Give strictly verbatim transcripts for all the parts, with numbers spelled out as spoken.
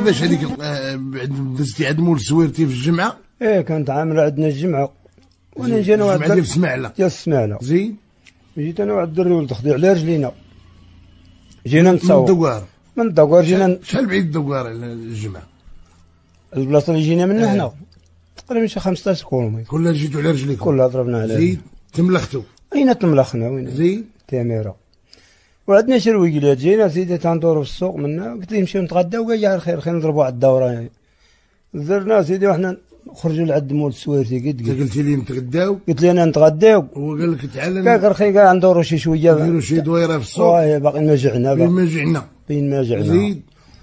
كيفاش هذيك دزتي عند مول سويرتي في الجمعه؟ ايه كانت عامله عندنا الجمعه وانا جينا واحد الجمعه ديال السماعله ديال السماعله. زين جيت انا واحد الدري ولد خدي على رجلينا جينا نتصور من الدوار. من الدوار جينا. شحال بعيد الدوار على الجمعه؟ البلاصه اللي جينا منها حنا تقريبا شي خمسطاش كيلومتر. كلها جيتوا على رجليكم؟ كلها ضربنا على زين تملختوا؟ اين تملخنا وين؟ زين تاميره. وعندنا شي رويقلات جينا سيدي تندورو في السوق منا قلت لهم نمشيو نتغداو قال لي الخير خير نضربوا على الدوره يعني. درنا سيدي وحنا خرجوا لعند مول السويرتي قد قلت قلتي لي نتغداو؟ قلت لي انا نتغداو. هو قال لك تعال قال رخي قال ندورو شي شويه نديرو شي دويره في السوق. واه باقي ما جعنا بين ما جعنا بين ما جعنا. زيد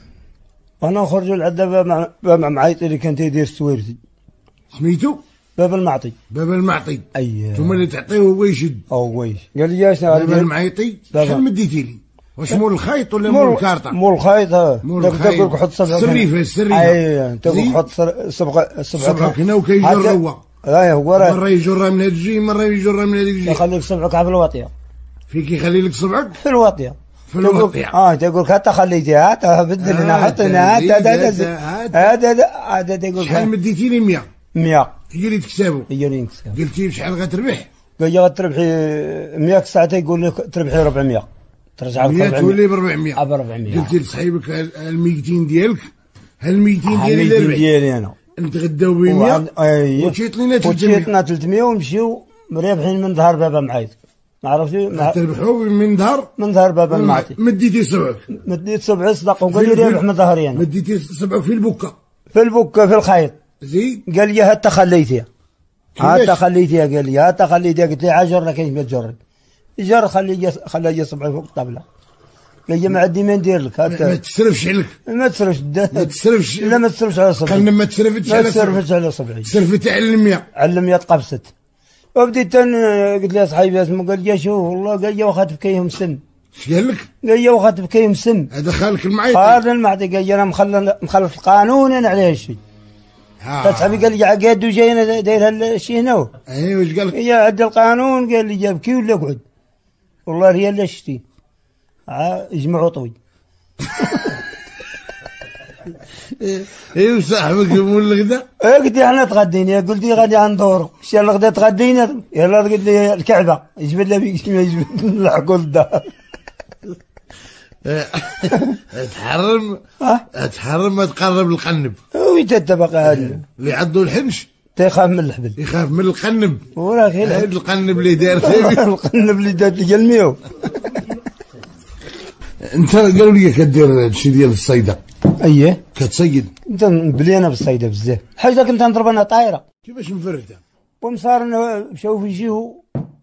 انا نخرجوا لعند باب باب معيطي اللي كان تيدير السويرتي سميتو؟ باب المعطي. باب المعطي. اييه نتوما اللي تعطيه هو يشد. او ويش قال لي اش باب المعيطي شحال مديتي لي؟ واش مول الخيط ولا مول الكارطه؟ مول الخيط ها. مول الخيط تقول لك حط صبعك السريفه السريفه. اي تقول لك حط صبعك صبعك هنا وكيجر هو. اي هو راه مره يجرها من هاد الجي مره يجرها من هذيك الجي. يخليك صبعك في الواطيه. فيك يخلي لك صبعك في الواطيه. في الواطيه. اه تقول لك حتى خليتيها هات بدل هنا حط هنا هات هذا هذا هذا تقول شحال مديتي لي مية؟ مية هي اللي تكسبوا. هي اللي نكسب. قلتي بشحال غتربح؟ قال لي غتربحي مية ساعتين يقول لك تربحي ربعمية. ترجع لك ربعمية تولي ب أربعمية. ب أربعمية. قلتي لصاحبك ال ميتين ديالك ال ميتين ديالي اللي ربحت ديالي انا نتغداو ب مية. اييه وتشيط لينا ثلاثمية. وتشيطنا ثلاثمية ونمشيو مرابحين من ظهر بابا معيط. ما عرفتي ما تربحوا من ظهر من ظهر بابا معيط. مديتي صبعك مديت صبعي صدق وقال لي رابح من ظهري انا. مديتي صبعك في البكه في البكه في الخيط. زين قال لي هات خليتيها هات خليتيها قال لي هات خليتيها قلت له عجر كيف ما تجرب جر خلي خلي صبعي فوق الطابله. قال لي ما عندي ما ندير لك هات ما تسرفش عليك ما تسرفش ما تسرفش لا ما تسرفش على صبعي. قال ما تسرفتش على صبعي. ما تسرفتش على صبعي تسرفتي على المية. على المية تقبست. وبديت قلت له صاحبي اسمه قال لي شوف والله قال لي واخا تبكيهم سم. اش قال لك؟ قال لي واخا تبكيهم سم. هذا خالك المعيطي. خالد المعيطي قال لي انا مخلف مخلف القانون انا على هالشيء. صاحبي قال لي عقاد وجاينا داير هالشيء هنا. ايوا واش قال لك؟ يا عد القانون قال لي جابكي ولا قعد. والله ريال لا شتي. اجمعوا طوي. ايوا صاحبك مول الغدا؟ ايه قلت له احنا تغدينا قلت لي غادي غندورو شي الغدا تغدينا يلا قلت لي الكعبه يجبد لها فيك ما يجبد نلحقوا للدار. تحرم تحرم ما تقرب القنب. وين تتبقى هذا اللي عضو الحنش تيخاف من الحبل يخاف من القنب. وراه غير هذا القنب اللي داير فيه القنب اللي دار لي الميو. انت قالوا لي كدير هادشي ديال الصيده. اييه كتصيد. انت مبليانه بالصيده بزاف حاجه كنت نضرب انا طايره. كيفاش مفرده؟ ومصار مشاو في يجيو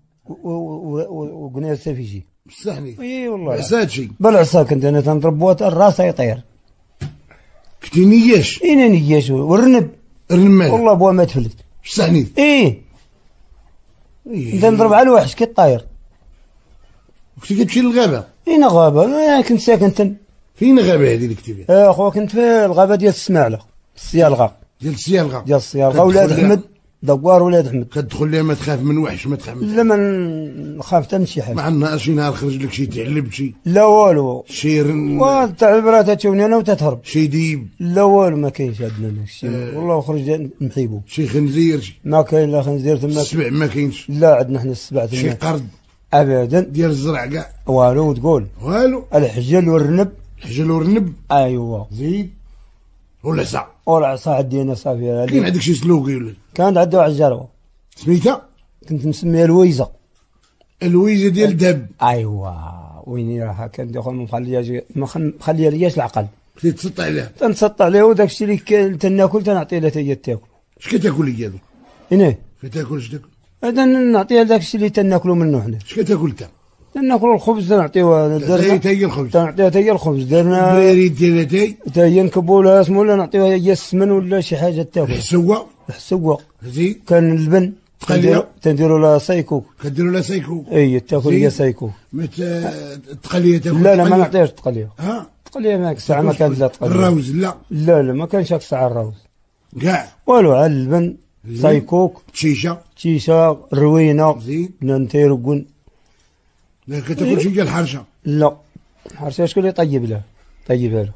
وقناصه في يجي بصحني. اي والله عسى هادشي بالعصا كنت انا تنضرب بوات الراس يطير. كنتي نياش؟ اين نياش والرنب. الرنب مالك؟ والله بوا ما تفلت. بصحني. ايه انت نضرب على الوحش كي طاير. كنتي كتمشي للغابه؟ اين غابه؟ انا كنت ساكن تم. فين الغابه هذه اللي كنتي فيها؟ اه اخويا كنت في الغابه ديال السماعله السيالغه. ديال السيالغه. ديال السيالغه ولاد احمد دوار ولاد احمد. كتدخل ليها ما تخاف من وحش ما تخاف من لا ما نخاف حتى من شي حاجه. ما عندنا شي نهار خرج لك شي تعلب شي؟ لا والو. شي رن والتعبرات تاتوني انا وتتهرب. شي ديب؟ لا والو ما كاينش عندنا داكشي. أه والله خرج نحيبو. شي خنزير شي؟ ما كاين لا خنزير تما. السبع ما كاينش؟ لا عندنا حنا السبع تما. شي قرد؟ ابدا. ديال الزرع كاع؟ والو تقول والو. الحجل والرنب. الحجل والرنب. ايوا. زيد. والعصا. والعصا عندي انا صافي. كاين عندك شي سلوكي ولا؟ كان عندي واحد الجروه. سميتها؟ كنت مسميها الويزه. الويزه ديال الذهب. ايوا وين راها كان دخل مخليها مخليها لياش العقل. كنت تسطع عليها؟ تنسطع عليها وداك الشيء اللي تناكل تنعطي لها هي تاكل. اش كتاكل هي هذوك؟ هنا كتاكل اش تاكل؟ هذا نعطيها داك الشيء اللي تناكلوا منه حنا. اش كتاكل انت؟ تناكلوا الخبز تنعطيوها. درنا حتى هي الخبز. تنعطيها حتى هي الخبز. درنا البريد ديالها تاي حتى هي نكبوا لها اسمو ولا نعطيوها هي السمن ولا شي حاجه تاكل. الحسوه. الحسوه. زين. كان اللبن. تقليه. تنديروا لها سايكوك. كديروا لها سايكوك. اي تاكل هي سايكوك. ما تقليه تاكل؟ لا لا ما نعطيهاش تقليه. ها تقليه ماك الساعه ما كانت لا تقليه. الروز لا لا لا ما كانش هاك الساعه الروز كاع والو. على اللبن سايكوك تشيشه تشيشه روينه. زين. ننتيركون. لا كتاكلش هي الحرشه؟ لا الحرشه شكون اللي طيب له؟ طيبها له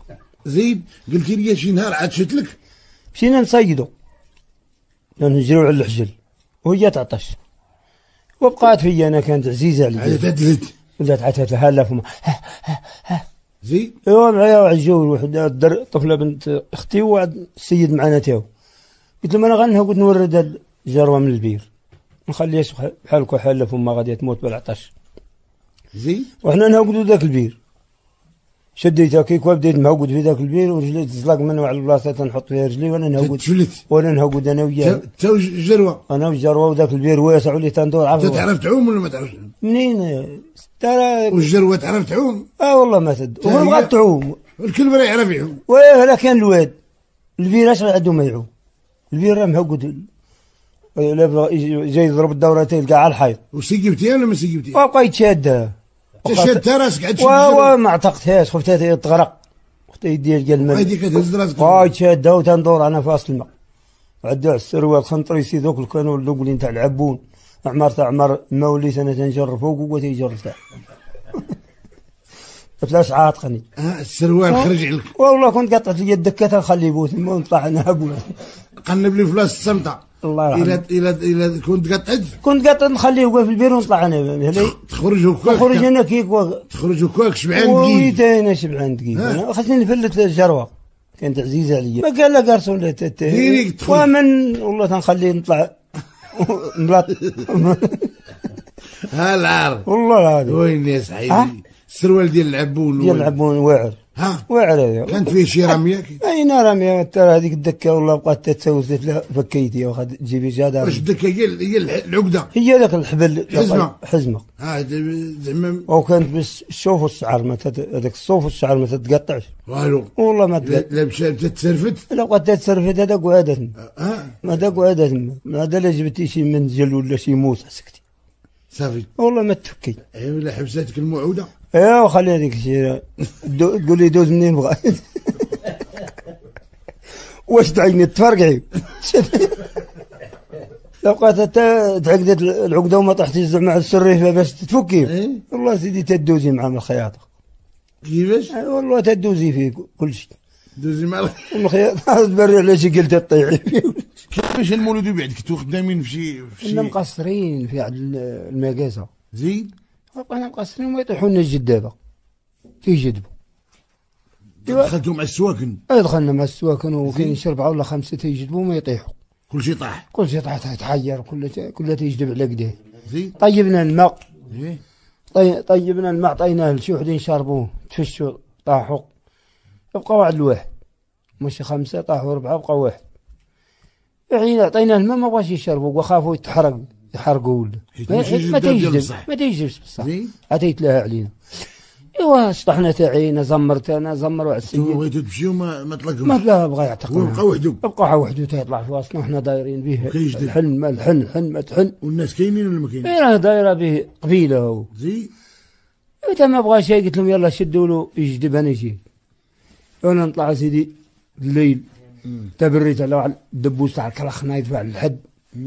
زيد قلتي لي شي نهار عاد شت لك. مشينا نصيدو نجريو على الحجل وهي تعطش وبقات فيا انا كانت عزيزه عليا. عاد تعتلت بدات عتاتها لا فما زيد. ايوا معايا واحد الجو واحد طفله بنت اختي وواحد السيد معنا تاهو. قلت لهم انا غنها قلت نورد هاد الجروه من البير ما نخليهاش بحال كحاله فما غادي تموت بالعطش. زيد. وحنا نهوقدو ذاك البير شديتها كيكوا بديت نهوقد في ذاك البير ورجلي تزلق منه على البلاصه تنحط فيها رجلي وانا نهوقد تفلت وانا نهوقد انا وياه تا الجروه انا والجروه وذاك البير واسع ولي تندور عارف. تعرف تعوم ولا ما تعرفش؟ منين ترى والجروه تعرف تعوم؟ اه والله ما تد وبغات تعوم الكل راه يعرف يعوم. واه لا كان الواد البير اش عنده ما يعوم البير راه مهوقد جاي يضرب الدورتين كاع على الحيط. وسيقبتيها ولا ما سيقبتيها؟ وبقى يتشادها شادتها راسك عاد وا ما عتقتهاش خفتها تغرق خفت يديها لقى الماء هذيك تهز راسك وا تشادها وتندور انا في وسط الماء عدو على السروال خنطريسي دوك كانوا اللوكلي نتاع العبون عمر تاع عمر ما وليت انا تنجر فوق وهو تيجر تحت ثلاث ساعات خني اه السروال خرج عليك والله كنت قطعت لي الدكه نخلي بوت ونطلع انا ابويا قنب لي فلاس السمطه الله يرحمه. الى الى الى كنت قطعت كنت قطعت نخليه واقف في البير ونطلع انا تخرج هكاك تخرج انا كيك تخرج هكاك شبعان دقيق ويت انا شبعان دقيق انا خاصني نفلت الجروه كانت عزيزه عليا ما قال لا قرصون لا تت ومن والله تنخليه نطلع مبلط ها العار والله هذا وين يا صاحبي السروال ديال العبون ديال العبون واعر ها واعر هذا كانت فيه شي رميه اين رميه ترى هذيك الدكه والله بقات تتسوس لا فكيتي واخا تجيبي جاده واش الدكه هي هي العقده هي ذاك الحبل حزمه حزمه اه زعما وكانت بس الشوف والشعر ما هذاك الصوف والشعر ما تتقطعش والو والله ما تقطع لا مشات تتسرفت لا بقات تتسرفت هذاك وعاده اه هذاك وعاده هذا لا جبتي شي منجل ولا شي موس سكتي صافي والله ما تفكي ايوا لا حبساتك الموعوده ايوا خلي هذيك الشيء تقول لي دوز منين بغا واش تعيني تفرقعي لو بقات تعقدت العقده وما طحتيش زعما على السريفه باش تفكي والله سيدي تدوزي مع الخياطه كيفاش؟ والله تدوزي فيه كل شيء دوزي مع الخياطه تبري على شي قلت تطيعي كيفاش المولود بعد كنتو خدامين في شي في شي مقصرين في عند المقاسه زيد بقينا مقصرين وما يطيحوا لنا الجدابه تيجدبوا دخلتوا مع السواكن اي دخلنا مع السواكن وكاين شي اربعه ولا خمسه تيجدبوا وما يطيحوا كل شيء طاح كل شيء طاح يتحير كل كل تيجدب على قديه زيد طيبنا الماء ايه طي... طيبنا الماء عطيناه لشي وحدين شربوه تفشوا طاحوا يبقى واحد الواحد ماشي خمسه طاحوا اربعه بقى واحد حين عطيناه الماء ما بغاش يشربوا وخافوا يتحرق يحرقوا ولا ما تيجدب ما تيجدبش بصح عطيت لها علينا ايوا سطحنا تاعينا زمرت انا زمر واحد السيد انتم بغيتو تمشيو ما ما طلقوش ما لا بغا يعتقل وبقى وحده بقى وحده تيطلع في وسطنا وحنا دايرين به الحن ما الحن الحن ما تحن والناس كاينين ولا ما كاينين؟ ايه دايره به قبيله هو زي متى ما بغى شيء قلت لهم يلا شدوا له يجدب انا نجي وانا نطلع سيدي الليل تبريت على الدبوس تاع الكلخ نايف على الحد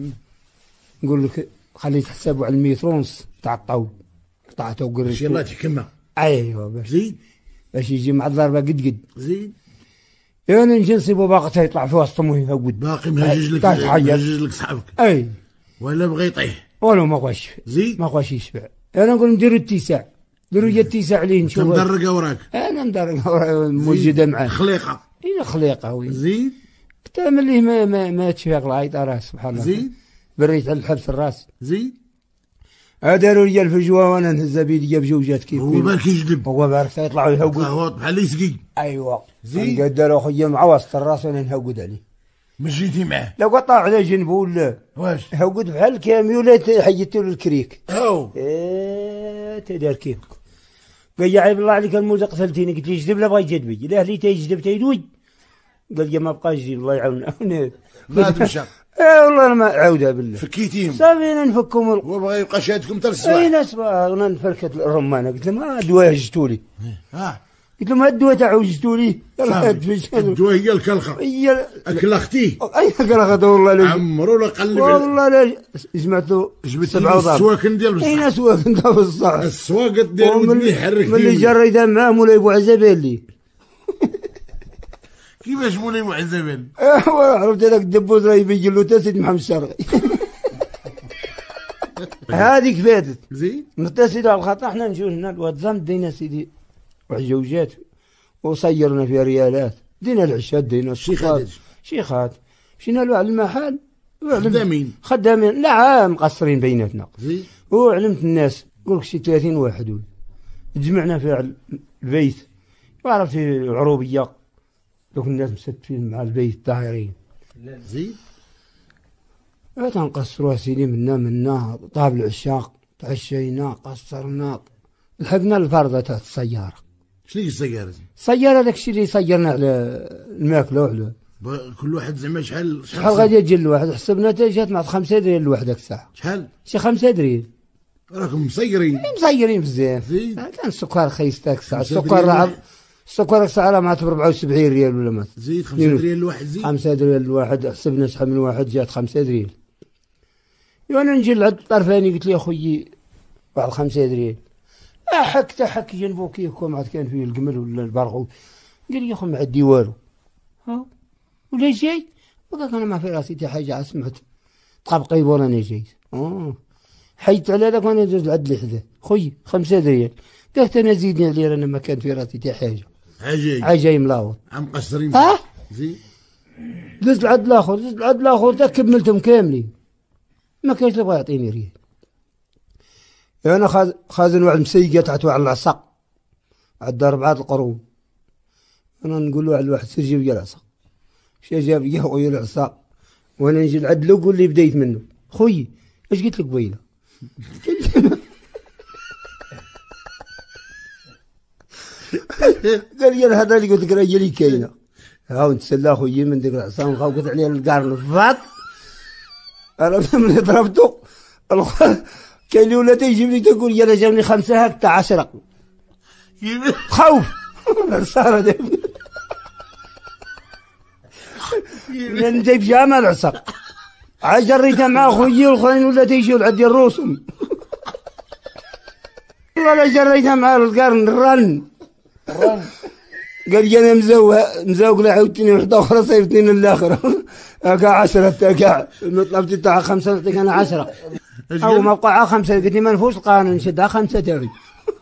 نقول لك خليت حسابه على المتر ونص تاع الطاول قطعته وقريت شي الله تحكمها ايوا باش زيد باش يجي مع الضربه قد قد زيد انا نجي نصيبو باقي يطلع في وسطهم ويهود باقي مهجج لك مهجج لك صحابك اي ولا بغى يطيح ولا ما بغاش زيد ما بغاش يشبع انا نقول نديرو اتساع ديروا لي اتساع عليه نشوف مدرقه وراك انا مدرقه وراك موجوده معاه خليقه اي خليقه وي زيد حتى ملي ما ما ما تشفيق العيط راه سبحان الله زيد بريت على الحبس الراس زيد داروا لي الفجوه وانا نهز بيدي بجوجات كيف هو بالك يجلب هو بالك يطلعوا يهوقوا هو بحال يسقي ايوا زيد قد داروا خويا مع وسط الراس وانا نهوقد عليه مشيتي معاه لو قطع على جنبه ولا واش هوقد بحال الكامي ولا حيدتو له الكريك او ايه تدار كيف قال يا عيب الله عليك الموزه قتلتيني قلت لي جدب لا بغا يجدب لا لي تيجدب تيدوي قال لي ما بقاش يجي الله يعاوننا ما تمشى ايه والله ما عاودها بالله فكيتيهم صافي نفكهم هو بغا يبقى شادكم حتى الصباح اي ناس انا نفركت الرمانه قلت لهم ها الدواء هجتوا لي ها قلت لهم ها الدواء تاع وجدتوا لي الدواء هي الكلخه هي اكلختي اي كلخه والله لا عمرو لا قلب والله لا جمعت له سبعه وضرب السواكن ديال بصح اي سواكن ديال بصح السواقط ديال ودني حركتي ملي جريتها معاه مولاي بو عزبالي كيفاش مولاي معزبل؟ عرفت هذاك الدبوس راه يبين له تا سيدي محمد الشرقي. هذيك فاتت زين نتا سيدي على الخطا حنا نجيو هنا الواتزام دينا سيدي واحد جوجات وصيرنا فيها ريالات، دينا العشاء دينا شيخات شيخات مشينا له على المحل خدامين خدامين لا مقصرين بيناتنا زين وعلمت الناس قولك شي ثلاثين واحد ولا تجمعنا في البيت وعرفت العروبيه دوك الناس مستفين مع البيت طايرين زين تنقصروا سيدي منا منا طاب العشاق تعشينا قصرنا لحقنا الفرضه تاع السياره. شنو هي السياره؟ السياره داك الشيء اللي صيرنا على الماكله وعلى كل واحد زعما شحال شحال غادي تجي الواحد حسبنا تا جات مع خمسة دريال الواحد داك الساعه. شحال؟ شي خمسة دريال. راكم مسيرين مسيرين بزاف. كان السكر رخيص داك الساعه السكر راه السكر الساعه راه معطي ب أربعة وسبعين ريال ولا ما زيد خمسة دريال الواحد زيد خمسة دريال الواحد حسبنا شحال من واحد جات خمسة دريال. وانا نجي لعند الطرفاني قلت لي اخويا واحد خمسة دريال احك تا حك جنبو كيكو ما عاد كان فيه الجمل ولا البرغو قال لي يا اخو ما عندي والو ها ولا جاي وقال انا ما في راسي حتى حاجه سمعت طبقي وراني جاي اه حيت على هذاك وانا دوز لعند اللي حداه خويا خمسة دريال قالت انا زيدني عليه انا ما كان في راسي حتى حاجه عجاي عجاي ملاوط عم مقصرين ها زين دوز لعند الاخر دوز لعند الاخر تا كملتهم كاملين ما كاينش اللي بغا يعطيني ريال. انا خازن واحد مسيقه تحت واحد العصا عندها ربعة القرون انا نقول له على واحد سير جيب لي العصا مشى جاب لي خويا العصا وانا نجي نعدلو قول لي بديت منه خويا اش قلت لك قبيله قال لي هذا اللي قلت لك راه هي اللي كاينه هاو نتسلى خويا من ديك العصا ونخوقت عليها القرن فاط انا ملي ضربتو كاين اللي ولا تيجيب لي تقول يا انا جابني خمسه هاك تاع عشرة خوف صار لان جايب جامع العصا عجريتها مع خويا والاخرين ولا تيجيو عندي الرسم ولا جريتها مع القرن الرن قال لي انا مزوق مزوق له عاودتني وحده اخرى صيفتني للاخر هكا عشرة هكا طلبتي تاع خمسه نعطيك انا عشرة او ما بقى خمسه قلت لي ما نفوش القانون نشدها خمسه تاعي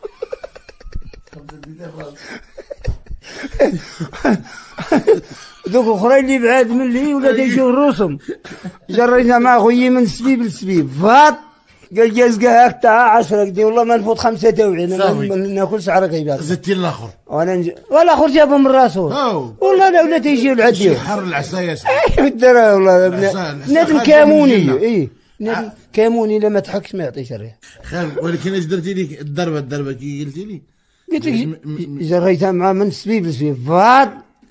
دوك اخرين اللي بعاد من لي ولا تيجيو الرسم جرينا مع خويا من سبيب لسبيب فاط قال لي ازقى هاك تاع عشرة قلت والله ما نفوت خمسه تاوعي انا ما ناكلش عرق يبات زدتي الاخر وانا نجي والاخر جابهم من راسه والله لا ولا تيجيو العدي حر العصايه اي الدرا والله نادم كاموني اي نادم كاموني الا ما تحكش ما يعطيش الريح خير ولكن اش درتي لي الضربه الضربه كي قلتي لي قلت لك جريتها مع من سبيب لسبيب فاط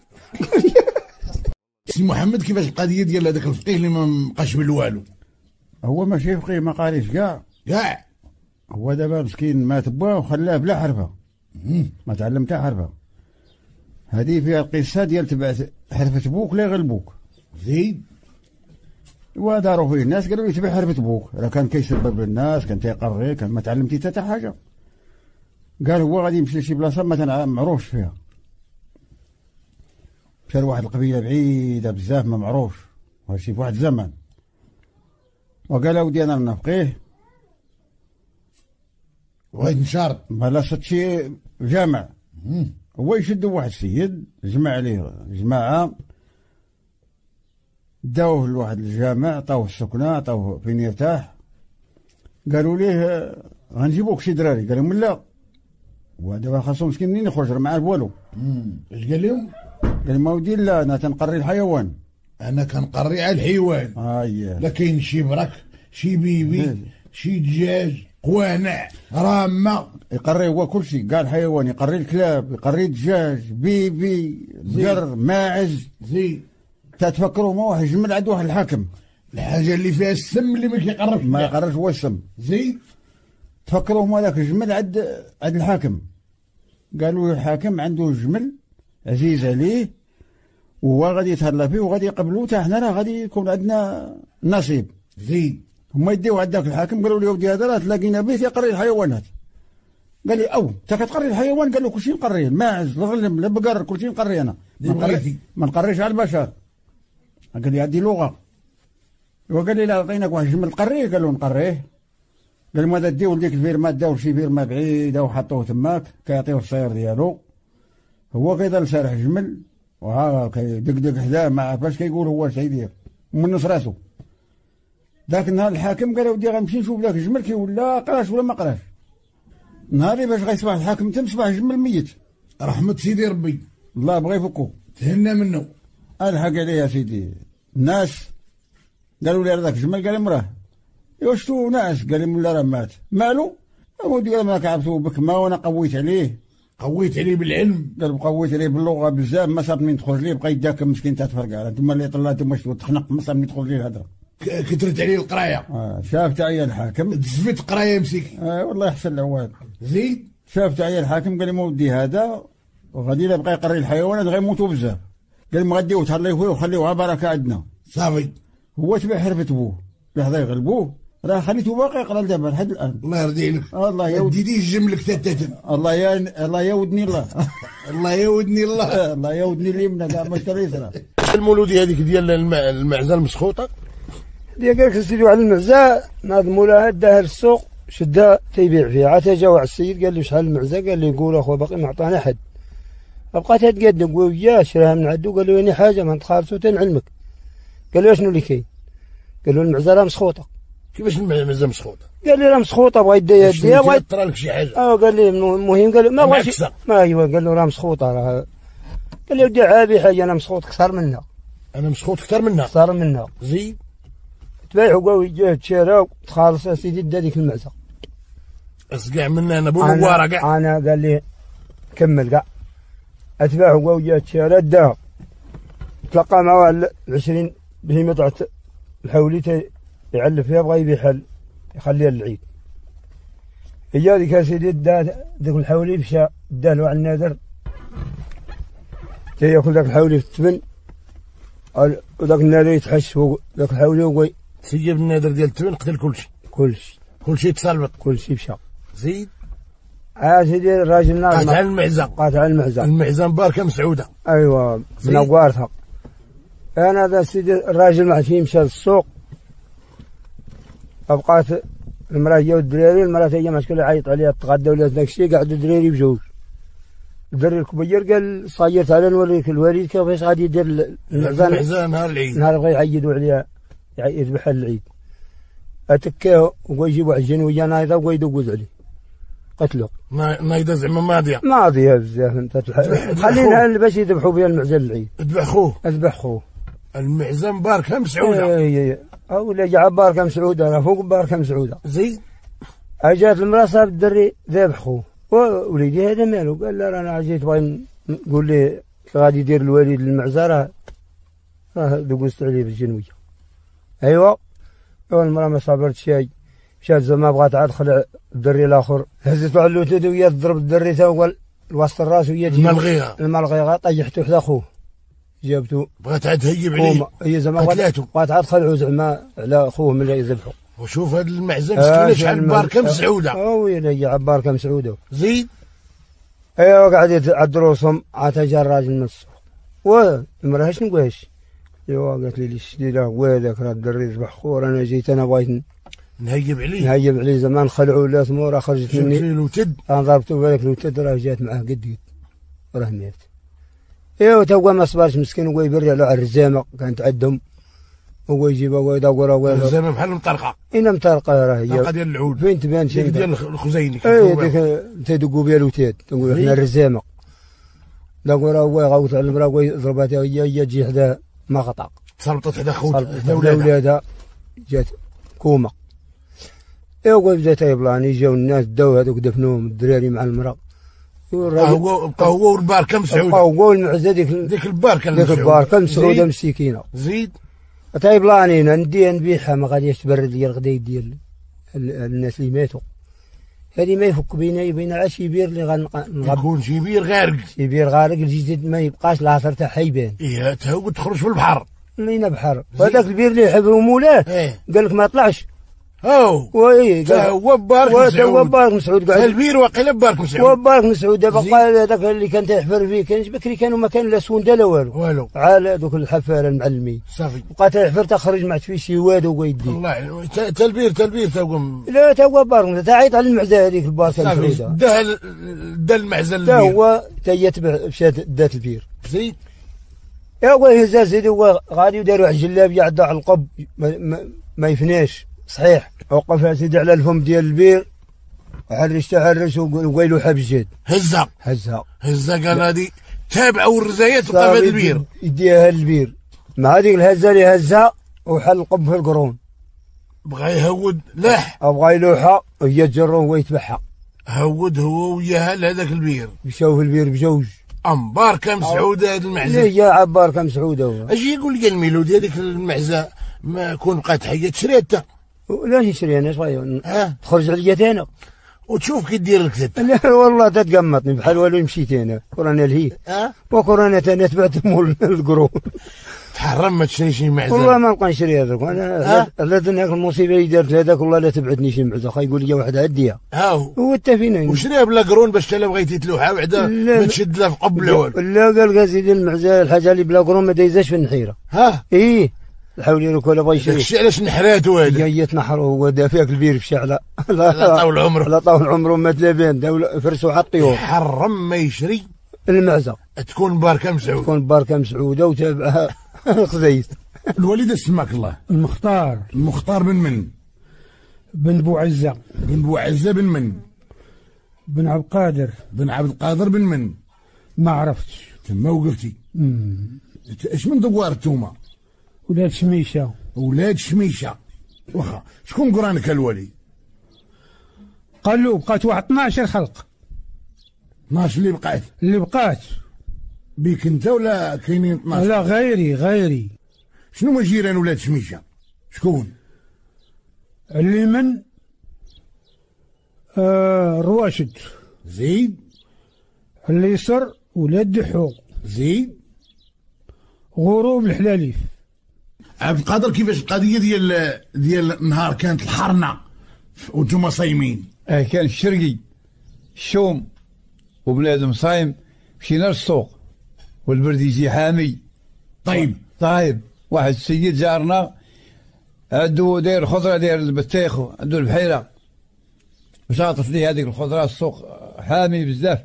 سي محمد كيفاش القضيه ديال هذاك الفقيه اللي ما بقاش من والو؟ هو ماشي فقيه ما قاليش كاع كاع هو دابا مسكين مات باه وخلاه بلا حرفه ما تعلم حتى حرفه. هذه فيها القصه ديال تبعت حرفه بوك لا يغلبوك زين وداروا فيه الناس قالوا يتبع حرفه بوك راه كان كيسبب للناس كان تيقري كان ما تعلمتي حتى حاجه. قال هو غادي يمشي لشي بلاصه ما معروفش فيها مشى لواحد القبيله بعيده بزاف ما معروفش وهادشي في واحد الزمان وقال اودي انا نفقيه بغيت نشارط مالا صد شي جامع هو يشد واحد السيد جمع عليه جماعه داوه لواحد الجامع عطاوه السكنه عطاوه فين يرتاح قالوا ليه غنجيبوك شي دراري قال لهم لا ودابا خاصو مسكين منين يخرج راه معاه والو. اش قال لهم؟ قال لهم اودي لا انا تنقري الحيوان انا كنقري على الحيوان اييه لا كاين شي برك شي بيبي شي دجاج قوانع رامه يقري هو كل شيء كاع الحيوان يقري الكلاب يقري الدجاج بيبي بقر ماعز زين تتفكروا ما واحد جمل عند واحد الحاكم الحاجه اللي فيها السم اللي ما كيقربش ما يقربش هو السم زين تفكروا هما ذاك الجمل عند عند الحاكم قالوا الحاكم عنده جمل عزيز عليه وهو غادي يتهلا فيه وغادي يقبلوه حتى حنا راه غادي يكون عندنا نصيب زين هما يديو عند ذاك الحاكم قالوا له ودي هذا راه تلاقينا به تيقري الحيوانات قال لي او انت كتقري الحيوان قال له كلشي نقريه الماعز الغنم البقر كلشي نقري انا اللي بغيتي. ما نقريش على البشر. قال لي هذه لغه. وقال لي لا عطيناك واحد الجمل تقريه. قال له نقريه. قال لي ماذا ديو ديك الفيرما داو شي فيرما بعيده وحطوه تماك كيعطيوه السير ديالو. هو كيضل سارح جمل وها كيدقدق حداه ما عرفاش كيقول هو اش يدير ومنص راسو. ذاك النهار الحاكم قال ودي غنمشي نشوف ذاك الجمل كيولى قراش ولا ما قراش. نهاري باش غيصبح الحاكم تم صباح الجمل ميت. رحمة سيدي ربي الله بغى يفكو. تهنى منه. الحق عليه يا سيدي. الناس قالوا لي ذاك الجمل. قال مراه واش تو ناس؟ قال لي مولا راه مات. مالو؟ اودي قال ماك عرفتو بكما وانا قويت عليه. قويت عليه بالعلم. قال قويت عليه باللغه بزاف ما صاب من تخرج ليه بقى يداك مسكين تاع تفرقع. انتما اللي طلعتو باش تخنق ما صاب من تخرج ليه الهضره. كثرت عليه القرايه. آه شافت عيا الحاكم. تزفت قرايه مسكين. آه والله يحسن العواد. زيد شافت عيا الحاكم. قال لي مودي هذا وغادي لا بقى يقري الحيوانات غيموتوا بزاف. قال لي غاديو تهليو فيه وخليوها بركه عندنا. صافي. هو تبع حرفة بوه لحظه يغلبوه راه خليته باقي يقرا دابا لحد الان. الله يرضي عليك. الله يا ودي ديدي جملك تتتن. الله يا الله يا ودني الله. الله يا ودني الله. الله يا ودني اليمنى كاع ما شريت راه. المولوديه هذيك ديال المعزه المسخوطه ديال قالك سيدي على المعزه ناض مولاها داها للسوق شدها تيبيع فيها. عاد جا واحد السيد قال له شحال المعزه؟ قال له يقول اخويا باقي ما عطانا حد. بقات تقدم وياه شراها من عندو. قال له يعني حاجه ما نتخالصو تنعلمك. قال له شنو اللي كاين؟ قال له المعزه راه مسخوطه. كيفاش المعزه مسخوطه؟ قال لي راه مسخوطه بغا يديها يديها بغا طرا لك شي حاجه. اه قال لي المهم قال ما بغاش ما ايوا قال له راه مسخوطه راه. قال لي ودي عابي حاجه انا مسخوط اكثر منها. انا مسخوط اكثر منها. اكثر منها. زيد تبايعوا قوي جاه تشارى تخالص يا سيدي دا ديك المعزه. بس كاع من انا بو نواره كاع. انا قال لي كمل كاع. اتباعوا قوي جاه تشارى داها. تلقى مع واحد عشرين بهيمه تاع الحولي يعلف فيها بغا يبيعها يخليها للعيد. هي هذيك يا سيدي دا ديك الحولي مشى دا له على النادر تياكل ذاك الحولي في الثمن وذاك النادر يتحش فوق ذاك الحولي وقوي سيب النادر ديال الثمن قتل كلشي. كلشي كلشي تسلبط. كلشي مشى. زيد اه سيدي الراجل ناض قاطع المعزه. قاطع المعزه. المعزه مباركه مسعوده. ايوا منورتها. انا هذا سيدي الراجل ما عرف يمشى للسوق. بقات المراه هي والدراري. المراه هي مشكله عيط عليها تغدى ولا داك الشيء. قعدوا الدراري بجوج. الدري الكبير قال صاير تعال نوريك الوليد كيفاش غادي يدير المعزه نهار العيد. نهار بغا يعيدوا عليها يذبحها للعيد. اتكاه وبغا يجيبوا على الجنويه نايضه وبغا يدوز عليه. قتلو. نايضه زعما ماضيه. ماضيه بزاف انت خلينا باش يذبحوا بها المعزه للعيد. اذبح خوه. اذبح خوه. المعزه مباركه مسعوده. اي اي او ولا جا باركه مسعوده انا فوق باركه مسعوده. زيد اجات المراه صاب الدري ذابح خوه. ووليدي هذا مالو؟ قال لا انا جيت بغي نقول ليه غادي يدير الوالد المعزه راه راه دوزت عليه بالجنويه. ايوا المراه ما صبرت شي مشات زعما بغات عاد تخلع الدري الاخر. هزته على اللوتد وهي تضرب الدري تا هو وسط الراس وهي تجي الملغيغه. الملغيغه طيحته حدا خوه جابته. بغات عاد تهيب عليه. هي زعما بغات عاد تخلعو زعما على خوه ملي يذبحوا. وشوف هاد المعزه مسكينه شحال باركه مسعوده. او ويلي هي عباركه مسعوده. زيد ايوا قعدت عالدروسهم عاد جا الراجل من السوق. والمراه شنو قالش؟ ايوا قالت لي شدي له ويلك راه الدري ذبح خو انا جيت انا بغيت نهيب عليه. نهيب عليه زمان خلعوا لا ثموره خرجت مني. شفت الوتد. انا ضربته بالك الوتد راه جات معاه قد قد راه مات. ايوا تا هو ما صبرش مسكين هو يبري على الرزامه كانت عندهم. هو يجيبها هو يدور هو الرزامه بحال مطرقه. اين مطرقه راه هي. طرقه ديال العود. فين تبان شي ديال الخزيني. اي ديك تيدقوا بها الوتاد تنقول حنا الرزامه. داكور هو يغوت على المراه ويضربها هي هي تجي حدا مقطع. تسلطت حدا خوت حدا ولادها جات كومه. ايوا بدات يبلاني جاو الناس داو هذوك دفنوهم الدراري مع المراه. هو بقى هو والباركه مسعوده. بقى هو المعزه ديك ديك الباركه ديك الباركه مسعوده مسكينه. زيد تايبلاني نديها نبيعها ما غاديش تبرد لي الغدايد ديال الناس اللي ماتوا. هذه ما يفك بينا يبين على شي بير اللي غنغب. يكون شي بير غارق. شي بير غارق الجديد ما يبقاش العصر تاعها يبان. ايه تهود تخرج في البحر. لينا بحر. وهذاك البير اللي حبروا مولاه إيه؟ قال لك ما طلعش هاو وي قال هو بارك هو مسعود بارك مسعود قاعد البير وقيل بارك مسعود وبارك مسعود دابا قال هذاك اللي كان تيحفر فيه كان بكري كانوا ما كان لا سوندا لا والو والو عال دوك الحفاره المعلمين صافي بقى تيحفر تخرج ما فيه شي وادو ويدي والله تلبير تلبير توقم لا تا هو بارك تعيط على المعزه هذيك الباركه صافي مسعوده دا دا المعزل تا البير هو تا هي تبع مشات دات البير زيد يا هو هزا زيد هو غادي وداروا على الجلابيه عدا على القب ما, ما, ما يفناش صحيح وقف سيدي على الفم ديال البير حرش تحرش وقيلو حب جد هزه هزها هزه قال هذه تابعوا الرزايات وقف هذا البير يديها البير مع هذيك الهزه اللي هزها وحل القب في القرون بغى يهود لاح ابغى يلوحها وهي تجره وهو يتبعها هود هو وياها لهذاك البير مشاو في البير بجوج أمبار كم سعودة هذا المعزة ليه يا عبار كم سعودة هو اجي يقول لي الميلودي هذيك المعزة ما كون بقات حية تشريتها لا نشري انا صغير ها تخرج عليا انا وتشوف كي دير الكتب لا والله تتقمطني بحال والو مشيت انا كورانا الهي ها وكورانا انا تبعت مول القرون تحرم ما تشري شي معزة والله ما نبقى نشري هذاك انا لا هذاك المصيبه اللي درت هذاك والله لا تبعدني شي معزه خا يقول لي واحد عديها هاو هو انت فين وشريها بلا قرون باش تا بغيتي تلوحها وحده لا. ما تشد لها في قبل والو لا قال قال سيدي المعزه الحاجه اللي بلا قرون ما دايزاش في النحيره ها ايه الحولي لك ولا بغى يشري داكشي علاش نحراتو هذا جاية نحر هو دافيك البير في شعله لا طول عمره لا طول عمره ما تلابين دولة فرسوا على الطيور حرم ما يشري المعزه تكون باركة مسعود تكون باركه مسعوده وتابعها خزيت الوالد اسمك الله المختار المختار بن من بن بوعزة بن بوعزة بن من بن عبد القادر بن عبد القادر بن من ما عرفتش. تما وقفتي مم. اش من دوار انتوما ولاد شميشة اولاد شميشه واخا شكون قرانك الولي قالوا بقات واحد اثناش خلق اثناش اللي بقات اللي بقات بيك انت ولا كاينين اثناش لا غيري غيري شنو ما جيران ولاد شميشه شكون اللي من آه رواشد زيد اللي يسر ولاد دحوق زيد غروب الحلاليف عبد القادر كيفاش القضيه ديال ديال النهار كانت الحرنه وانتم صايمين اه كان الشرقي الشوم وبنادم صايم مشينا للسوق والبرد يجي حامي طيب طيب واحد السيد جارنا عنده داير خضره داير البطيخ عنده البحيره وشاطف لي هذيك الخضره السوق حامي بزاف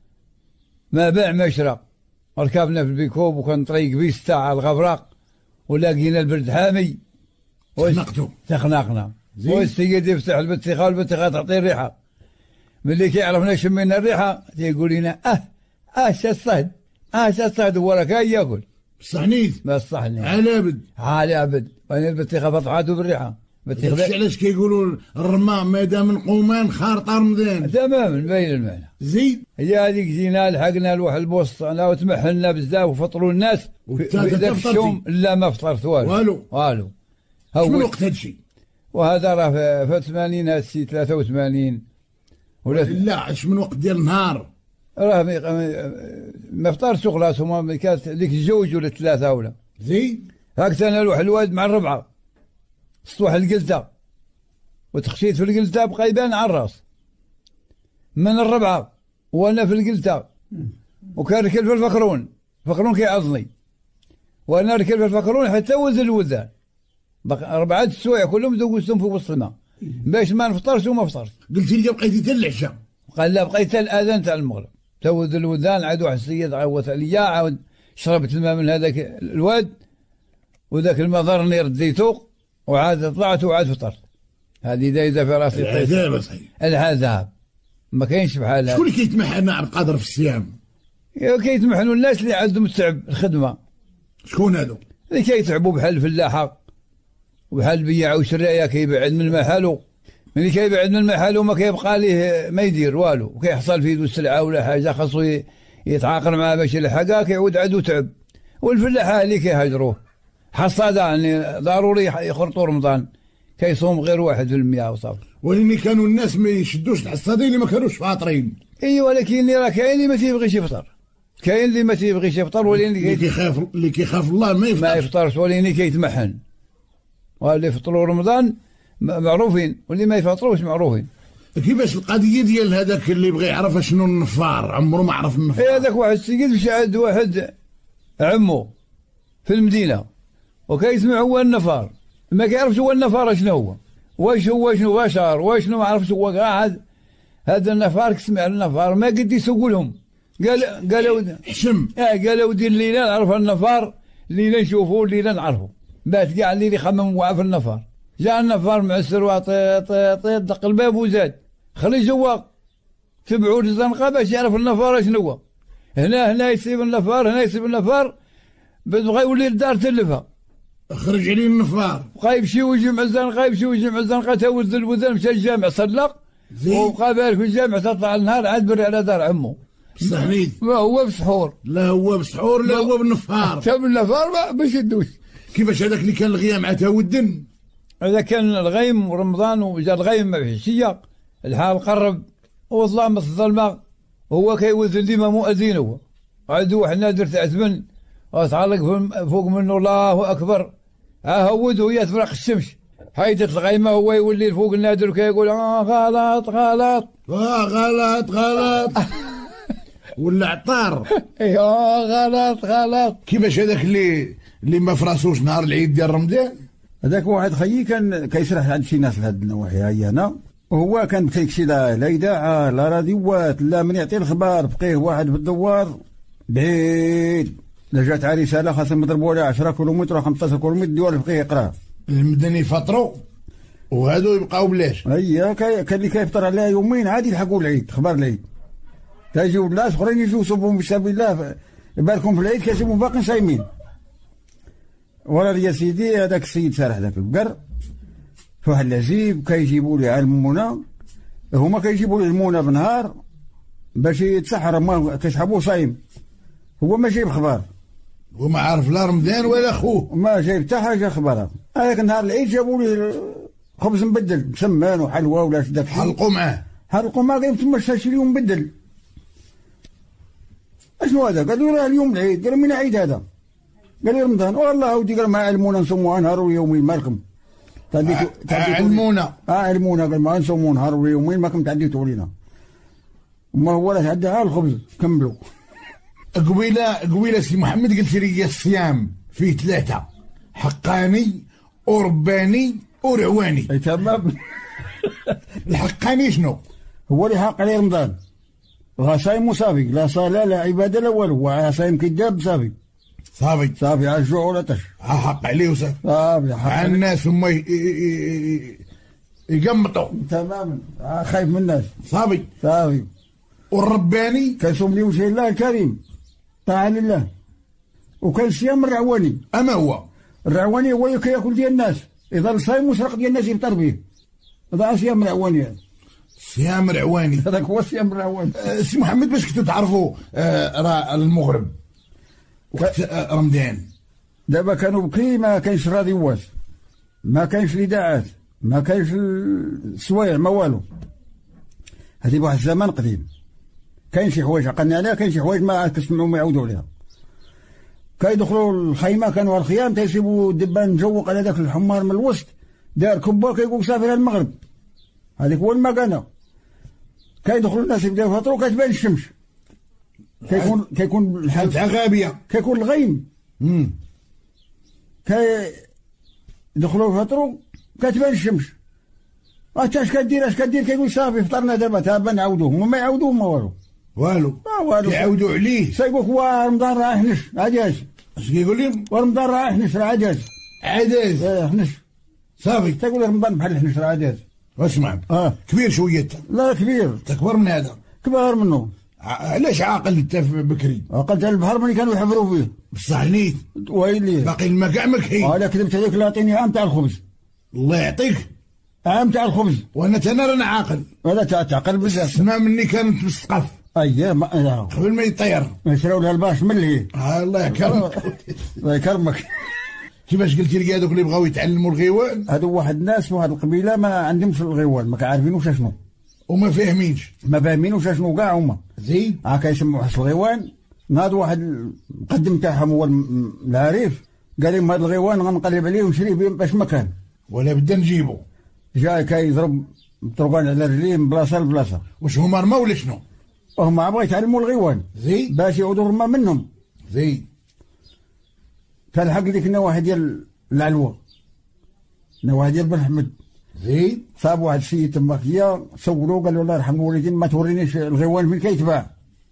ما باع ما شرى ركبنا في البيكوب وكان طريق بيستا على الغبراق ولاقينا البرد حامي تخنقتوا تخنقنا والسيد يفتح البطيخه والبطيخه تعطي الريحه ملي كيعرفنا شمينا الريحه تيقول لنا اه اه شا الصهد اه شا الصهد وراك ياكل صحنيت ما صحني على بد عالي عبد وانا البطيخه فطحاتو بالريحه بطيخ داكشي علاش كيقولوا الرمام ما دام من قومان خارط رمضان تماما باين المعنى زيد هي هذيك جينا لحقنا لواحد البوسط انا وتمحلنا بزاف وفطروا الناس وانت في ذاك فطرتي؟ اليوم لا ما فطرت والو والو. والو شنو هو وقت هادشي وهذا راه في- في ثمانين هادشي ثلاثة وثمانين ولا لا اش من وقت ديال النهار راه ما- ما فطرتش خلاص كانت ديك الجوج ولا ثلاثة ولا زيد هاك انا نروح الواد مع الربعة سطوح القلتة وتخشيت في القلتة بقى يبان على الراس من الربعة وانا في القلتة وكان ركب في الفقرون الفقرون كيعضني وانا ركب في الفقرون حتى ولد الوذان بقى أربعة السوايع كلهم دوزتهم في وسط الماء باش ما نفطرش وما فطرت قلتي لي بقيتي حتى العشاء قال لا بقيت الاذان تاع المغرب تود الوذان عاد واحد السيد عوت عليا عاود شربت الماء من هذاك الواد وذاك الماء ضرني رديته وعاد طلعت وعاد فطرت هذه دايزه في راسي العذاب صحيح العذاب ما كاينش بحال شكون هذا اللي كيتمحى مع عبد القادر في الصيام كيتمحنوا الناس اللي عندهم التعب الخدمه شكون هادو اللي كيتعبوا بحال الفلاحه وبحال البياع وشرايه كيبعد من محلو ملي كيبعد من محلو ما كيبقى ليه ما يدير والو وكيحصل في يدو السلعه ولا حاجه خاصو ي- يتعاقر معاه باش يلحقها كيعود عندو تعب والفلاحه اللي كيهاجروه حصاده يعني ضروري يح- يخرطوا رمضان كيصوم غير واحد في المية وصافي ولكن كانوا الناس ما يشدوش الحصادين اللي ما كانوش فاطرين اي ولكن اللي راه كاين اللي ما تيبغيش يفطر كاين اللي ما تيبغيش يفطر ولكن اللي اللي كي- كيخاف اللي كيخاف الله ما ما يفطر يفطرش ولكن كيتمحن واللي يفطروا رمضان معروفين، واللي ما يفطروش معروفين. كيفاش القضيه ديال هذاك اللي بغى يعرف شنو النفار عمره ما عرف النفار؟ اي هذاك واحد السيد مشى عند واحد عمو في المدينه وكيسمع هو النفار، ما كيعرفش هو النفار شنو هو، واش هو شنو بشر واشنو ما عرفش هو قاعد. هذا النفار كسمع النفار ما قد يسوق لهم، قال قال ودي حشم اه قال ودي الليله نعرف النفار، الليله نشوفوا الليله نعرفوا. بات كاع الليل يخمم وعى في النفار، جاء النفار معسر وطي طي طي دق الباب وزاد خلي جوا تبعوا الزنقه باش يعرف النفار شنو هو. هنا هنا يسيب النفار، هنا يسيب النفار، بغى يولي الدار تلفها. خرج عليه النفار، بقى يمشي ويجمع الزنقه، يمشي ويجمع الزنقه، تولد الوذن مشى الجامع صلق، وبقى بارك في الجامع تطلع النهار عاد بري على دار عمو. صحيح. ما هو بسحور، لا هو بسحور لا هو بالنفار. تم النفار ما يشدوش. كيفاش هذاك اللي كان الغيام مع تاودن؟ هذا كان الغيم ورمضان وجا الغيم مع العشيه، الحال قرب وظلام الظلمه، هو كيوزن ديما مؤذن، هو عنده واحد نادر تاع ثمن وتعلق فوق منه الله اكبر، عاود وهي تفرق الشمس، هيدت الغيمه هو يولي فوق النادر وكيقول اه غلط غلط اه غلط غلط ولا عطار. اي اه غلط غلط. كيفاش هذاك اللي اللي ما فراسوش نهار العيد ديال رمضان؟ هذاك واحد خيي كان كيسرح عند شي ناس لهاد النواحي هاي هنا، وهو كان كيكشي لا لا اذاعه لا راديوات لا من يعطي الخبار، بقيه واحد بالدوار بعيد، لا جات عليه رساله خاصهم يضربوا عليها عشرة كيلومتر خمسة عشر كيلومتر الدوار بقيه يقرا. المدني يفطروا وهادو يبقاو بلاش. اييه كان اللي كيفطر عليها يومين عادي يلحقوا العيد، اخبار العيد تاجيو الناس اخرين يجيو يصوبوا في سبيل الله، بالكم في العيد كيسيبوا باقي صايمين. ورا يا سيدي هذاك السيد سارح ذاك البقر في واحد العزيب، كيجيبوا ليه المونه، هما كيجيبوا ليه المونه بنهار باش يتسحر، ما كيسحبوه صايم، هو ما جايب خبار، وما عارف لا رمضان ولا خوه، ما جايب حتى حاجه خبرها. هذاك نهار العيد جابوا ليه خبز مبدل مسمان وحلوى ولا داك حلقوا معاه، حلقوا معاه قال تما شي اليوم مبدل. اشنو هذا؟ قالوا له اليوم العيد، قالوا من عيد هذا؟ قال لي رمضان. والله ودي قال ما علمونا نصوموا نهار ويومين مالكم تعديتوا علمونا اه علمونا قال ما نصوموا نهار ويومين مالكم تعديتوا علينا، ما هو لا تعدى الخبز كملوا. قبيله قبيله سي محمد قلت لي الصيام فيه ثلاثه، حقاني ورباني ورعواني. اي تمام. الحقاني شنو؟ هو اللي حق عليه رمضان، غا صايم وصافي، لا صلاه لا عباده لا والو، هو صايم كذاب صافي صافي صافي على الجوع ولا طش، حق عليه وصافي صافي مع الناس هما يقمطوا تماما، خايف من الناس صافي صافي. والرباني كيصوم لي وجه الله الكريم طاعه لله، وكان صيام الرعواني. اما هو الرعواني هو كياكل ديال الناس، يظل صايم وسرق ديال الناس يفطر به، هذا صيام الرعواني. هذا صيام رعواني، هذاك هو الصيام الرعواني. أه سي محمد باش كنتوا تعرفوا أه راه المغرب وقت أه رمضان؟ دابا كانوا بكري ما كاينش راديوات، ما كاينش الاذاعات، ما كاينش السوايع، ما والو. هذه واحد الزمان قديم، كاين شي حوايج عقلنا عليها، كاين شي حوايج ما كنسمعوا ما يعاودوا عليها. كيدخلوا الخيمه، كانوا الخيام تيسيبوا الدبان مجوق على ذاك الحمار من الوسط، دار كبه كيقول صافي على المغرب، هذيك هو المكانه. كيدخلوا الناس يبداو يفطروا، كتبان الشمس، كيكون كيكون الحال تاع غابيه، كيكون الغيم. امم كي يدخلوا يفطروا كتبان الشمس، انت اش كدير اش كدير؟ كيقول صافي فطرنا دابا تابا نعاودوه، هما ما يعاودوه ما والو والو ما والو، يعاودوا عليه. سيقولك هو رمضان راه حنش عجاز، اش كيقول لهم؟ ورمضان راه حنش راه عجاز عجاز اه حنش صافي. تقول رمضان بحال حنش راه عجاز. اسمع اه كبير شويه، لا كبير، تكبر من هذا، كبار منه. علاش عاقل انت بكري؟ عقلت على البحر ملي كانوا يحفروا فيه بصح نيت ويلي باقي الماء كاع مكحي. اه لا كذبت عليك، لا عطيني عام تاع الخبز، الله يعطيك عام تاع الخبز. وانا انا رانا عاقل، هذا تعقل بزاف. سما مني كانت بالسقف اييه ما قبل ما يطير يشراو لها الباش ملي. آه الله يكرمك. الله يكرمك. كيفاش قلتي لي هذوك اللي بغاو يتعلموا الغيوان؟ هذو واحد الناس في واحد القبيله ما عندهمش الغيوان، ما كعارفينوش شنو، وما فاهمينش ما فاهمينوش شنو كاع هما. زيد ها كيسموه حس الغيوان. ناض واحد المقدم تاعهم هو العارف، قال لهم هذا الغيوان غنقلب عليه ونشريه باش ما كان، ولا بدنا نجيبو. جا كي يضرب طرقان على رجليه من بلاصه لبلاصه. واش هما رمى ولا شنو؟ وهما بغا يتعلموا الغيوان زيد باش يعودوا رمى منهم. زيد تلحق ديك النواحي ديال العلوه، النواحي ديال بن حمد. زيد صاب واحد السيد تماك هي سولوه قال له الله يرحم الوالدين ما تورينيش الغيوان فين كيتباع.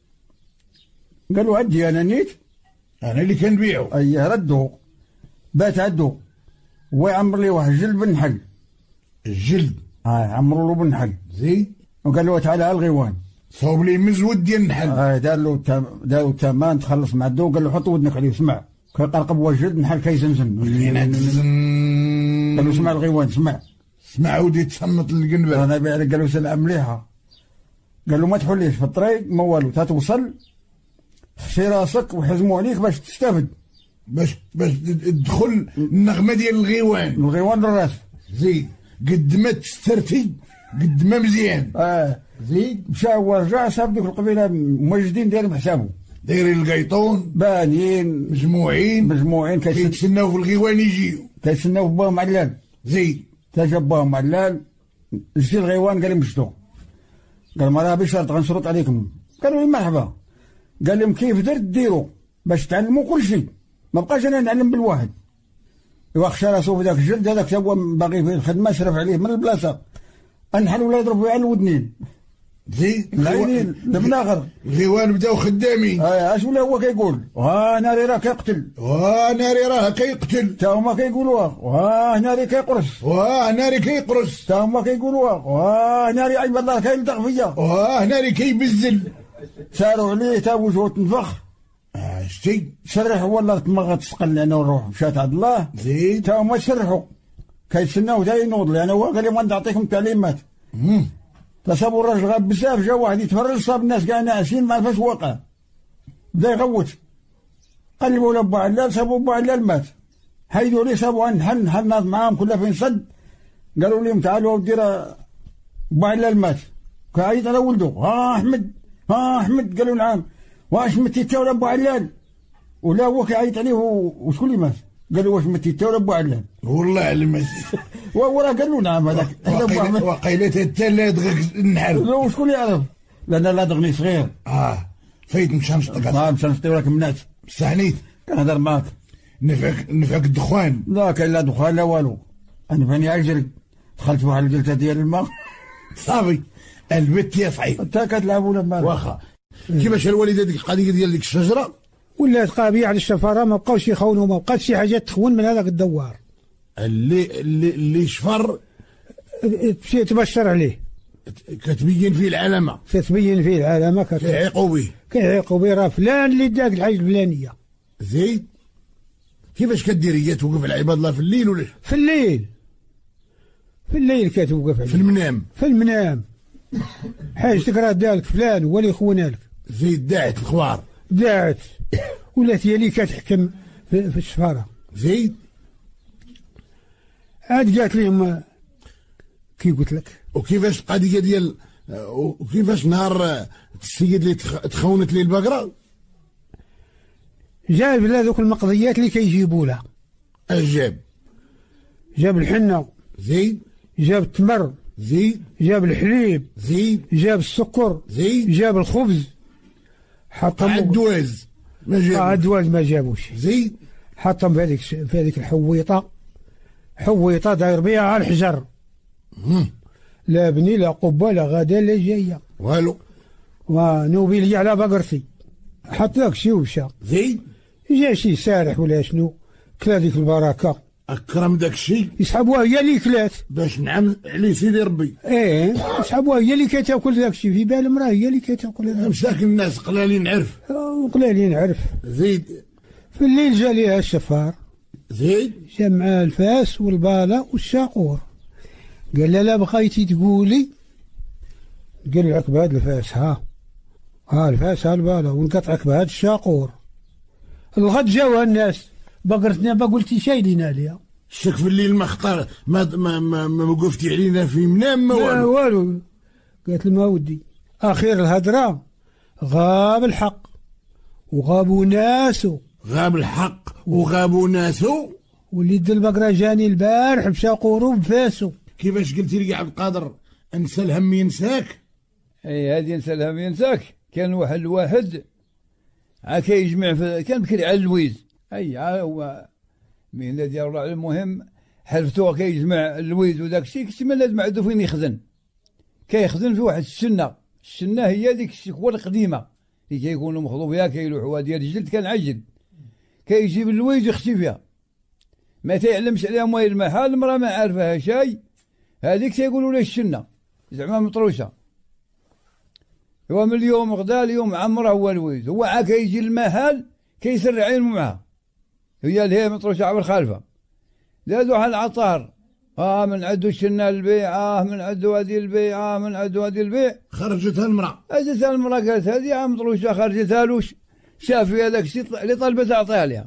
قال له عندي انا نيت انا اللي كنبيعو. اييه ردو بات عدو ويعمر لي واحد الجلد بالنحل. الجلد اه عمروا له بالنحل. زيد وقال له تعال على الغيوان. صوب لي مزود ديال النحل. اه دار له التم... دار له الثمن تخلص مع الدو قال له حط ودنك عليه وسمع كيقرقب وجد النحل كيزنزن. قال له اسمع الغيوان اسمع. سمع ودي تصنت القنبه. انا بيع قال له سلعه مليحه. قال له ما تحوليش في الطريق ما والو تتوصل خشي راسك وحزموا عليك باش تستافد باش باش تدخل النغمه ديال الغيوان. الغيوان للراس. زيد قد ما تسترتي قد ما مزيان. اه زيد مشى ورجع صاب ديك القبيله ممجدين دايرين بحسابه دايرين القيطون بانيين مجموعين مجموعين كيتسناو في الغيوان يجيو كيتسناو باهم علال. زيد تجا باهم علال جي الغيوان قال لهم شتو قال ما راه بشرط غنشرط عليكم. قالوا لي مرحبا. قال لهم كيف درت ديروا باش تعلموا كل شيء ما بقاش انا نعلم بالواحد. واخشى راسو في ذاك الجلد هذاك هو باغي في الخدمه شرف عليه من البلاصه انحل ولا يضرب على الودنين. زيد العينين المناخر الغيوان بداو خدامين. اه اش ولا هو كيقول ها ناري راه كيقتل وا ناري راه كيقتل. تا هما كيقولوها ها ناري كيقرص. وا ناري كيقرص. تا هما كيقولوها ها ناري عيب الله كيلدغ فيا. وا ناري كيبزل. ساروا عليه تا وجهه تنفخ. اه شتي سرح والله تمغى تسقل لنا والروح مشات عند الله. زيد تا هما سرحوا كيتسناو تا ينوض لان هو قال لهم نعطيكم تعليمات. تصابوا الراجل غاب بزاف جا واحد يتفرج صاب الناس كاع ناعسين ما عرفاش واقع بدا يغوت. قلبوا لبو علال صابوا بو علال مات. حيدوا لي صابوا عند نحل نحل ناض معاهم كلها فين صد. قالوا لهم تعالوا ودي راه بو علال مات. كيعيط على ولده ها احمد ها احمد. قالوا نعم واش متي تا ولا بو علال ولا هو كيعيط عليه وشكون اللي مات. قالوا واش متي تا ولا بو علال والله علم. وهو راه قال له نعم هذاك وقيلة حتى لا دغك النحل. لا وشكون يعرف لان لا دغني صغير. اه فايت مشى نشطك. اه مشى نشطي ولكن منات استعنيت كنهضر معاك نفعك نفعك الدخان. لا كاين لا دخان لا والو. انا فاني عجري دخلت في واحد الجلسه ديال الماء صافي البت يا صعيب انت كتلعب ولا ما واخا. كيفاش الوالده ديك القضيه ديال ديك الشجره ولات قابيه على الشفره ما بقاوش يخونوا ما بقاتش شي حاجه تخون من هذاك الدوار اللي اللي اللي شفر تمشي تبشر عليه كتبين فيه العلامه كتبين فيه العلامه كيعيقوا به كيعيقوا به راه فلان اللي داك الحاجه الفلانيه. زيد كيفاش كدير هي توقف على عباد الله في الليل ولا في الليل في الليل كتوقف عليه في المنام في المنام حاجتك راه دالك فلان هو اللي يخونها لك. زيد داعت الخوار داعت ولات هي اللي كتحكم في, في السفاره. زيد عاد قالت لهم كي قلت لك. وكيفاش القضيه ديال وكيفاش نهار السيد اللي تخونت ليه البقره جاب لها ذوك المقضيات اللي كيجيبوا لها. اجاب جاب الحنه. زيد جاب التمر. زيد جاب الحليب. زيد جاب السكر. زيد جاب الخبز. حطهم الدواز ما جابوش. الدواز ما جابوش. زيد حطهم في هذيك في هذيك الحويطه. حويطه داير بها على الحجر. لا بني لا قبه لا غدا لا جايه والو. ونوبي لي على بقرتي. حط لك شي وشا. زيد جا شي سارح ولا شنو كلا ديك البركه. اكرم داك الشيء يسحبوها هي اللي كلات باش نعم عليه سيدي ربي. ايه يسحبوها هي اللي كتاكل داك الشيء في بال المراه هي اللي كتاكل هذاك. مساكن الناس قلالين عرف قلالين عرف. زيد في الليل جا ليها الشفار. زيد جا معاه الفاس والباله والشاقور. قال لها لا بغيتي تقولي نقلعك بهذا الفاس ها ها الفاس ها الباله ونقطعك بهذا الشاقور. الغد جاوها الناس بقرتنا ما قلتي شايلين عليها. الشك في الليل ما خطر ما ما ما, ما وقفتي علينا في منام ما والو. والو قالت لما ودي اخير الهدره غاب الحق وغابوا ناسو. غاب الحق وغابوا ناسو. وليد البقره جاني البارح بشاقورو بفاسو. كيفاش قلتي لي عبد القادر انسى الهم ينساك؟ اي هذه انسى الهم ينساك. كان واحد الواحد عا كيجمع في كان بكري على اللويز، اي عا هو مهنه ديال الله. المهم حلفتو كيجمع اللويز وداك الشيء، كيما لازم عنده فين يخزن. كيخزن في واحد السنه، السنه هي ديك الشكوى القديمه اللي كيكونوا مخضوب فيها، كيلوحوها ديال الجلد، كان عجل كيجيب اللويز يختي فيها، ما تيعلمش عليها مويه المحال، المراه ما عارفاها شاي، هذيك تيقولوا لها الشنه زعما مطروشه. هو من اليوم غدا اليوم عمره هو الويز، هو عا كيجي المحل كيسرع عينه معها، هي اللي هي مطروشه عبر خالفه. زادوا على العطار، اه من عدو الشنه البيع، اه من عدو هذه البيع، اه من عدو هذه البيع. خرجتها المراه، اجتها المراه قالت هذه عا مطروشه، خرجتها له، شاف فيها ذاك الشيء اللي طلبت تعطيها لها.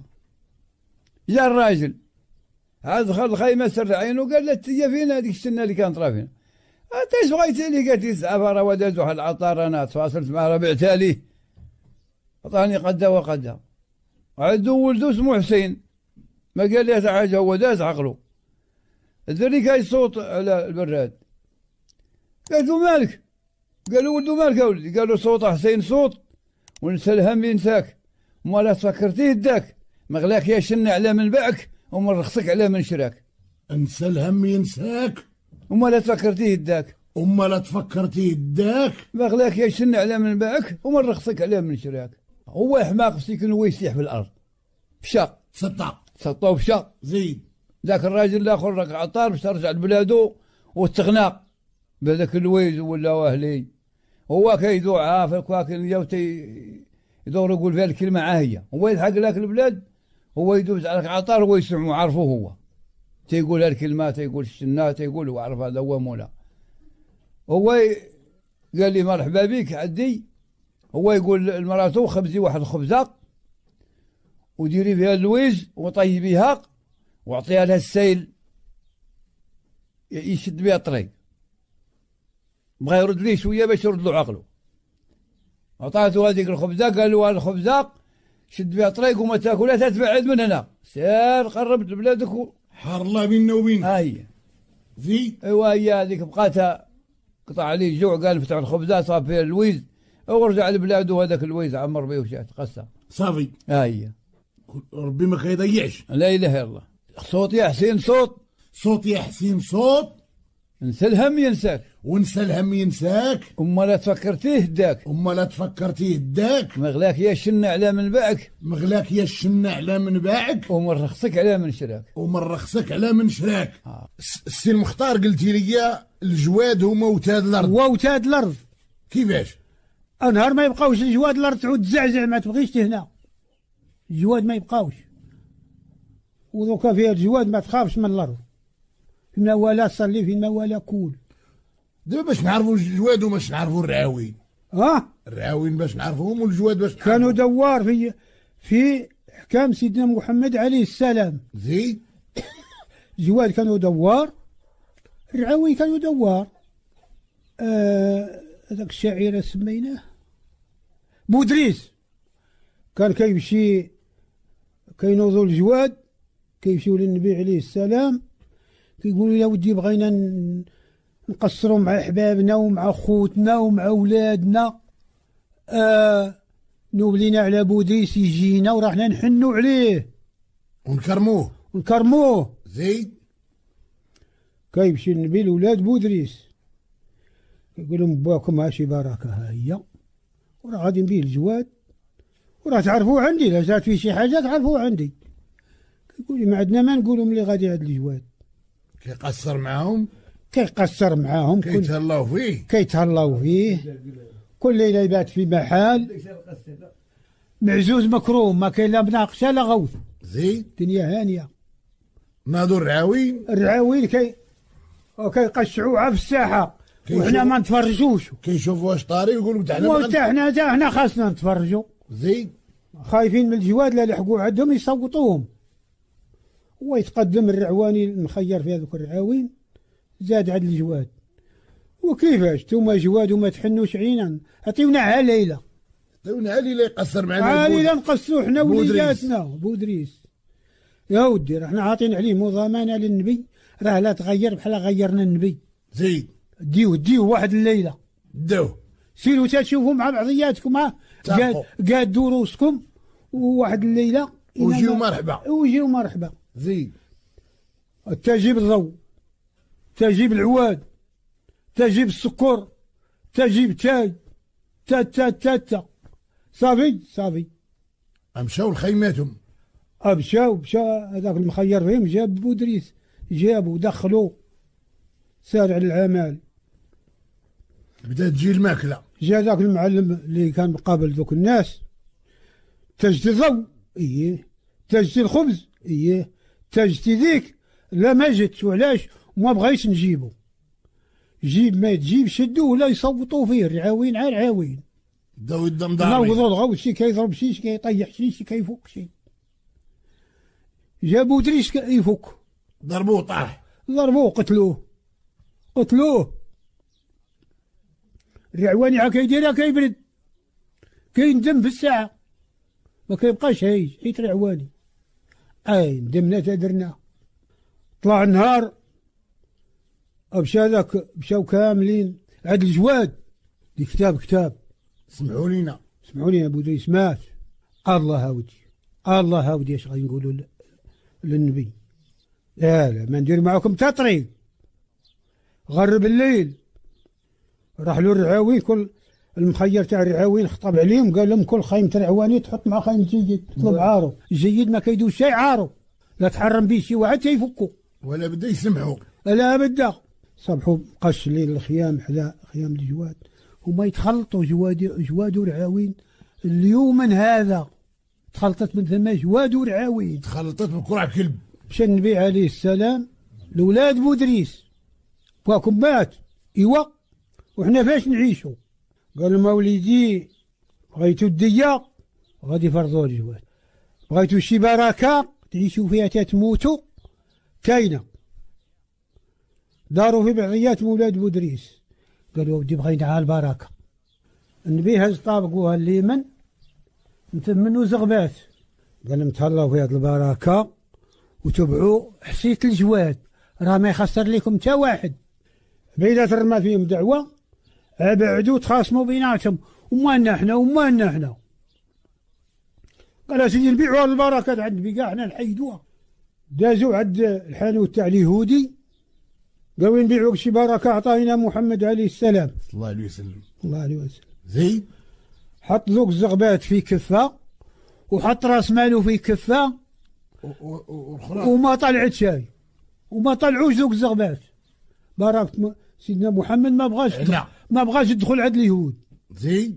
جا الراجل عاد دخل الخيمه سرع عينه، قال لها هي فين هذيك الشنه اللي كانت راه فين؟ انت ايش بغيتي لي؟ قالت لي سعفه راه ودازو واحد العطار، انا تواصلت معاه بعتها ليه، عطاني قدا وقدا. عندو ولدو اسمو حسين، ما قال لي حاجه، هو داز عقلو. الدري كيصوت على البراد، قالت له مالك؟ قال له ولدو مالك يا ولدي؟ قال له صوت حسين صوت ونسى الهم ينساك، وما تفكرتيه داك مغلاك يا شن على من باعك وما رخصك على من شراك. انسى الهم ينساك، وما لا تفكرتيه داك، وما لا تفكرتيه داك، مغلاك يا شن على من باعك وما رخصك على من شراك. هو حماق مسكين هو يسيح في الارض، مشى سطع سطو مشى. زيد ذاك الراجل الاخر راك عطار باش رجع لبلادو واستغنى بهذاك الويز ولا واهلي. هو كيدور عافاك واكل يوتي يدور يقول فيها الكلمه عاهيه، هو يلحق لك البلاد، هو يدوز عليك عطار، هو يسمعو عارفو، هو تيقول هالكلمات، تيقول الشنا، تيقول هو عرف هذا هو مولا. هو قال لي مرحبا بك عدي، هو يقول لمراتو خبزي واحد الخبزه وديري فيها اللويز وطيبيها واعطيها لها السيل يشد بها الطريق. بغا يرد ليه شويه باش يرد له عقله، عطاتو هذيك الخبزه، قال له هذه الخبزه شد بها الطريق وما تاكلها تتبعد من هنا، سير قربت لبلادك و... حار الله بيننا وبينك. هاي زيد. ايوا هي هذيك بقاتها قطع عليه الجوع، قال فتح الخبزه صاب فيها اللويز ورجع لبلادو، هذاك اللويز عمر به وشات قصه صافي. هاي ربي ما كيضيعش. لا اله الا الله. صوت يا حسين صوت، صوت يا حسين صوت، انسى الهم ينساك، ونسى الهم ينساك، وما لا تفكرتيه داك، وما لا تفكرتيه داك، مغلاك يا شن على من باعك، مغلاك يا شن على من باعك، ومن رخصك على من شراك، ومن رخصك على من شراك. آه. السي المختار قلتي لي الجواد هما وتاد الارض. هو وتاد الارض. كيفاش؟ نهار ما يبقاوش الجواد الارض تعود تزعزع، ما تبغيش هنا الجواد ما يبقاوش، ودوكا فيها الجواد ما تخافش من الارض، فيما ولا صلي فيما ولا كول. دابا باش نعرفوا الجواد وباش نعرفوا الرعاوين. ها الرعاوين باش نعرفوهم والجواد باش نعرفوهم. كانوا دوار في في احكام سيدنا محمد عليه السلام. زيد. الجواد كانوا دوار، الرعاوين كانوا دوار. هذاك آه الشاعر سميناه بودريس، كان كيمشي كينوضوا الجواد كيمشيو للنبي عليه السلام، كيقولوا يا ودي بغينا نقصروا مع احبابنا ومع خوتنا ومع اولادنا، آه نوبلينا على بودريس يجينا وراحنا نحنوا عليه ونكرموه ونكرموه. زيد. كيمشي النبي لولاد بودريس كيقول لهم باكم هاشي بركه ها هي، وراه غادي نبيه الجواد، وراه تعرفوه عندي، لا جات فيه شي حاجه تعرفوه عندي. كيقول لي ما عندنا ما نقولوا ملي غادي هاد الجواد. كيقصر معاهم، كيقصر معاهم، كيتهلاو فيه كيتهلاو فيه كل ليله يبات في محل معزوز مكروم، ما كاين لا مناقشه لا غوث. زيد. الدنيا هانيه. ناضوا الرعاوين، الرعاوين كي كيقشعوها في الساحه وحنا ما نتفرجوش، كيشوفوا واش طاري ويقولوا حتى حنا حتى حنا حتى حنا خاصنا نتفرجوا. زيد. خايفين من الجواد لا لحقوا عندهم يصوتوهم. هو يتقدم الرعواني المخير في هذوك الرعاوين، زاد عند الجواد. وكيفاش نتوما جواد وما تحنوش عينا، عطيونا ليله، عطيونا ليله يقصر معنا ليله نقصروا حنا وليداتنا. بودريس يا ودي راحنا عاطين عليه مضامنه للنبي راه لا تغير بحال غيرنا النبي. زيد. ديو ديو واحد الليله داو سيروا تشوفوا مع بعضياتكم ها قاد دروسكم وواحد الليله وجيو مرحبا وجيو مرحبا. زيد. تجيب الضوء، تجيب العواد، تجيب السكر، تجيب تاي تا تا تا تا صافي صافي. مشاو لخيماتهم. مشاو مشا هذاك المخير فيهم جاب بودريس، جابوا دخلوا سارع العمل. بدات تجي الماكله. جا ذاك المعلم اللي كان مقابل ذوك الناس، تجتي الضوء ايه، تجتي الخبز ايه، تجتي ذيك لا ما جتش. وعلاش؟ وما بغيتش نجيبو. جيب ما تجيب شدوه ولا يصوتوا فيه الرعاوين على الرعاوين. بداو يدم ضاربين. نوضوا الغوت، شي كيضرب شي، شي كيطيح شي، شي كيفك شي. جابوا دريس يفك. ضربوه طاح. ضربوه قتلوه قتلوه. الرعواني عا كيديرها كيبرد، كيندم في الساعة، ما كيبقاش هايج حيت رعواني. اي ندمنا تدرنا. طلع النهار مشى ذاك مشاو كاملين عاد الجواد دي كتاب كتاب. سمحوا لينا سمحوا لينا ابو دريس مات. الله هاودي الله هاودي اش غادي نقولوا للنبي؟ لا لا ما ندير معاكم تا طريق. غرب الليل راح له الرعاوين، كل المخير تاع الرعاوين خطب عليهم قال لهم كل خيمة رعواني تحط مع خيمة جيد، تطلب عارو جيد ما كيدوش شي عارو، لا تحرم به شي واحد تيفكو ولا بدا يسمحوا. لا بدا صبحوا بقاش الليل الخيام حدا خيام الجواد، هما يتخلطوا جواد جواد ورعاوين. اليوم من هذا تخلطت من ثم جواد ورعاوين، تخلطت بكرع كلب. مشى النبي عليه السلام لولاد بودريس واكم مات ايوا وحنا فاش نعيشوا؟ قال لهم وليدي بغيتو الدية غادي فرضوا الجواد، بغيتو شي بركة تعيشوا فيها تتموتوا كاينة. داروا في بعضيات مولاد بودريس قالوا ودي بغينا على البركة. النبي هز طابقوها اليمن نتمنوا زغبات، قال لهم تهلاو في هذه البركة وتبعوا حسيت الجواد راه ما يخسر لكم تا واحد. بعيدة ترمى فيهم دعوة ابعدوا تخاصموا بيناتهم ومالنا احنا ومالنا احنا. قال سيدي نبيعوا البركة عند بقى احنا نحيدوها. دازوا عند الحانوت تاع اليهودي قالوا نبيعوا شي بركة عطاينا محمد عليه السلام صلى الله عليه وسلم. الله عليه وسلم. زيد. حط ذوك الزغبات في كفة وحط راس مالو في كفة وما طلعت شاي وما طلعوش ذوك الزغبات. بركة سيدنا محمد ما بغاش لا. ما بغاش يدخل عند اليهود. زيد.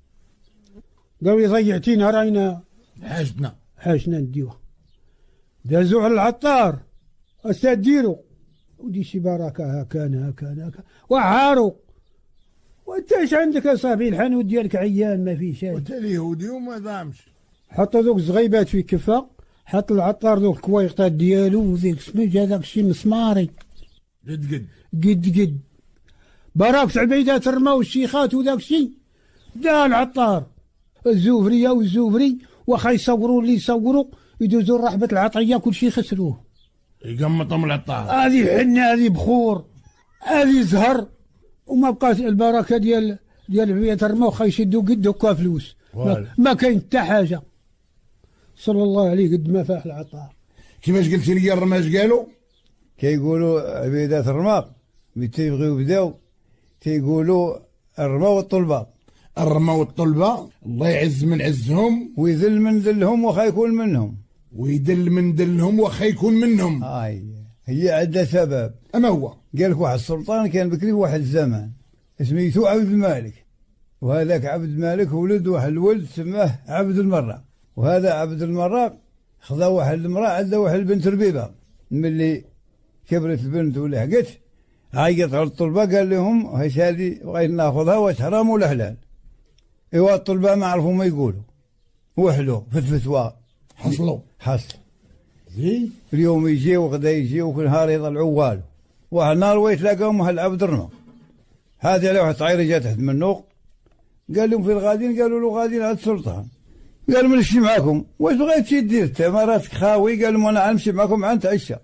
قالوا ضيعتينا راينا حاجتنا حاجتنا نديوها. دازوا على العطار استاذ ديروا ودي شي بركة ها كان ها كان ها كان وعاروا. وانت ايش عندك اصاحبي الحانوت ديالك عيان ما فيه شيء. وانت اليهودي وما دامش. حطوا ذوك الزغيبات في كفة، حط العطار ذوك الكويطات ديالو وذيك سميت هذاك الشيء مسماري قد قد قد قد براكة عبيدات رماو الشيخات وذاك الشيء. دا العطار الزوفرية والزوفري واخا يصوروا اللي يصوروا يدوزوا رحبة العطرية كل شيء خسروه. يقمطهم العطار. هذه حنة هذه بخور هذه زهر وما بقات البركة ديال ديال عبيدات رماو واخا يشدوا قد هكا فلوس ما, ما كاين حتى حاجة. صلى الله عليه قد ما فاح العطار. كيفاش قلتي لي الرماج قالوا؟ كيقولوا عبيدات الرماق تيبغيو بداو تيقولوا الرما والطلبة. الرما والطلبة الله يعز من عزهم ويذل من ذلهم وخا يكون منهم ويدل من دلهم وخا يكون منهم. هاي هي عندها سبب. اما هو قال لك واحد السلطان كان بكري واحد الزمان سميتو عبد الملك، وهذاك عبد الملك ولد واحد الولد سماه عبد المراق، وهذا عبد المراق خذا واحد المرأة عندها واحد البنت ربيبة. ملي كبرت البنت ولحقت عيط على الطلبة قال لهم هاش هذه بغيت ناخذها واش حرام ولا حلال؟ ايوا الطلبة ما عرفوا ما يقولوا وحلو في الفتوى حصلوا حصل. زين اليوم يجي وغدا يجي وكل نهار يطلعوا والو. واحد النهار ويتلاقاهم واحد العبد الرمى هذه على واحد طعيره جات تحت منه قال لهم في الغادين قالوا له غاديين على السلطان. قال من نمشي معاكم واش بغيت شي دير انت ما راسك خاوي؟ قال لهم انا غنمشي معاكم عند عشا.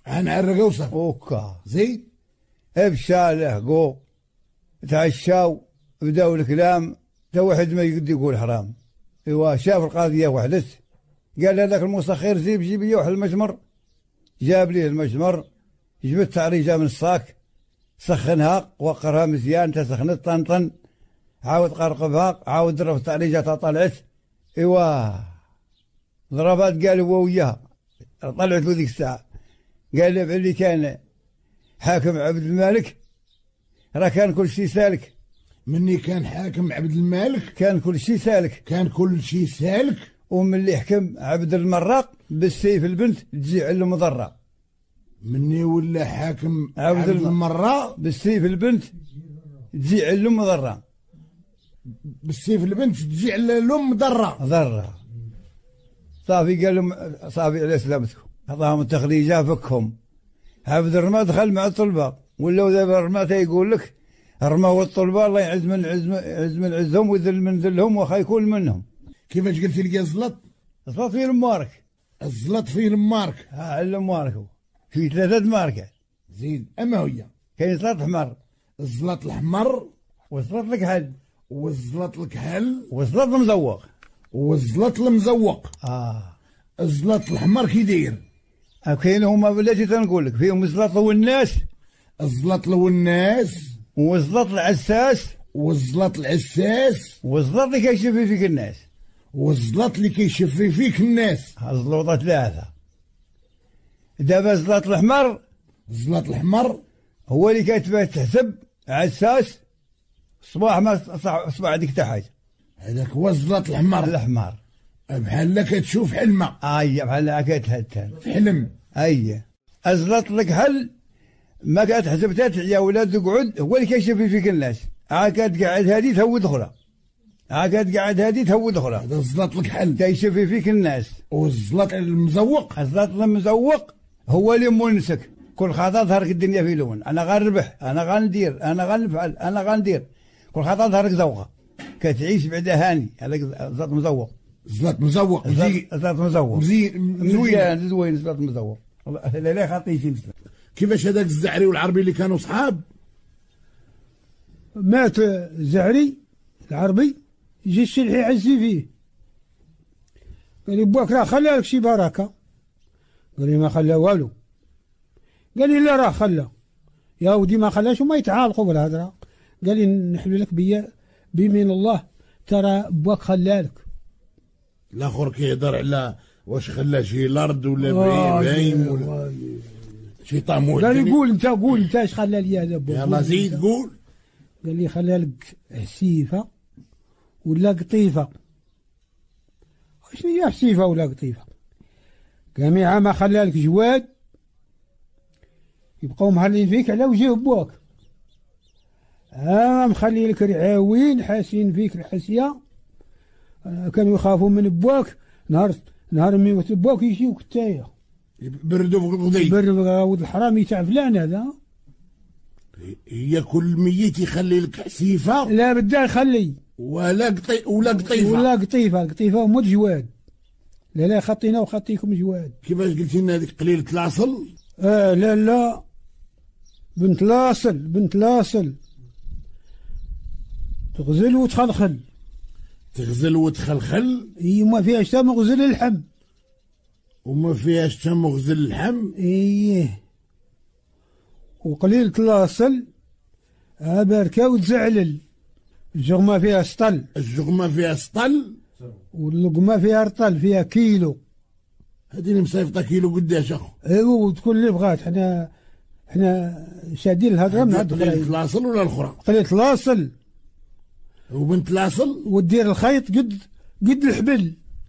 عن عرقوسة اوكا زيد. بشاله قو تعشاو بداو الكلام، تا واحد ما يقد يقول حرام. ايوا شاف القاضية وحدت، قال هذاك المسخر زيب جيب لي واحد المجمر، جاب ليه المجمر، جبت تعريجة من الصاك، سخنها وقرها مزيان، تسخنت طنطن، عاود قرقبها، عاود ضرب التعريجة طلعت. ايوا ضربات قال هو وياها، طلعت له ذيك الساعة، قال له اللي كان حاكم عبد الملك راه كان كل شيء سالك. مني كان حاكم عبد الملك كان كل شيء سالك. كان كل شيء سالك. ومن اللي حكم عبد المراق بالسيف البنت تجي على مضرة. مني ولا حاكم عبد, عبد المراق بالسيف البنت تجي على مضرة. بالسيف البنت تجي على الام ضرة ضرة. صافي قال لهم صافي على سلامتكم، عطاهم التخريجة فكهم. عبد الرما دخل مع الطلبة، ولاو دابا الرما تيقول لك رماو الطلبة الله يعز من عز عز من عزهم ويذل من ذلهم وخا يكون منهم. كيفاش قلتي لي الزلط؟ الزلط فيه المارك. الزلط فيه المارك. ها المارك هو فيه ثلاثة ماركات. زين اما هي كاين زلط احمر، الزلط الاحمر، والزلط الكحل، والزلط الكحل، والزلط المزوق، والزلط المزوق. اه الزلط الاحمر كي داير؟ كاين هما بلاتي تنقول لك، فيهم الزلط والناس، الزلط والناس، والزلط العساس، والزلط العساس، والزلط اللي كيشفي فيك الناس، والزلط اللي كيشفي فيك الناس. الزلوطة ثلاثة. دابا الزلط الأحمر، الزلط الأحمر هو اللي كتبان تحسب عساس صباح ما صباح ديك حتى حاجة. هذاك هو الزلط الأحمر. الأحمر بحال كتشوف حلمة. أي بحال كتهتر في حلم. أي الزلط الكحل ما كتحسب حتى تعيا ولا تقعد، هو اللي كيشفي فيك الناس. عا كتقعد هادي تهود أخرى، عا كتقعد هادي تهود أخرى. هذا الزلط الكحل كيشفي فيك الناس. والزلط المزوق، الزلط المزوق هو اللي مونسك، كل خطأ ظهرك الدنيا في لون. أنا غنربح، أنا غندير، أنا غنفعل، أنا غندير، كل خطأ ظهرك زوقة، كتعيش بعدا هاني. هذاك الزلط مزوق. الزلط مزوق مزيان. الزلط مزوق مزيان مزيان زوين الزلط مزوق. لا لا خطيتي. كيفاش هذاك الزعري والعربي اللي كانوا صحاب؟ مات الزعري العربي، يجي الشلحي يعزي فيه، قال لي باك راه خلى لك شي بركه. قال لي ما خلى والو. قال لي لا راه خلى. يا ودي ما خلاش وما يتعالقوا بالهضره. قال لي نحلو لك بيا بيمين الله ترى باك خلى لك. الاخر كيهضر على واش خلى شي لارد ولا آه باين ولا شي طاموت. قال لي قول انت، قول انت اش خلى لي هذا باك. يلا زيد قول. قال لي خلى لك حسيفه ولا قطيفه. شنو هي حسيفه ولا قطيفه؟ جميعا ما خلى لك جواد يبقاو مهلين فيك على وجه بواك. ها مخلي لك رعاوين حاسين فيك الحسيه، كانوا يخافوا من بواك. نهار نهار ما يموت بواك يجيوك تايا بردوا في الغدي. بردوا ولد الحرامي تاع فلان هذا. هي كل ميت يخلي لك حسيفه؟ لا بدا يخلي ولا قطي ولا قطيفه ولا قطيفه. القطيفه مو جواد. لا لا خطينا وخطيكم جواد. كيفاش قلتي لنا هذيك قليله الاصل؟ اه لا لا بنت لاصل، بنت لاصل تغزل وتخلخل. تغزل وتخلخل؟ هي ما فيهاش تا مغزل اللحم. وما فيهاش تا مغزل اللحم؟ ايه. وقليلة الاصل ها باركة وتزعلل. الجغمة فيها سطل. الجغمة فيها سطل؟ واللقمة فيها رطل، فيها كيلو. هذه اللي مصيفطة كيلو قداش اخو؟ ايوا وتكون اللي بغات. حنا حنا شادين الهضرة من عند قليلة الاصل ولا الاخرى؟ قليلة الاصل. وبنت الاصل؟ ودير الخيط قد قد الحبل.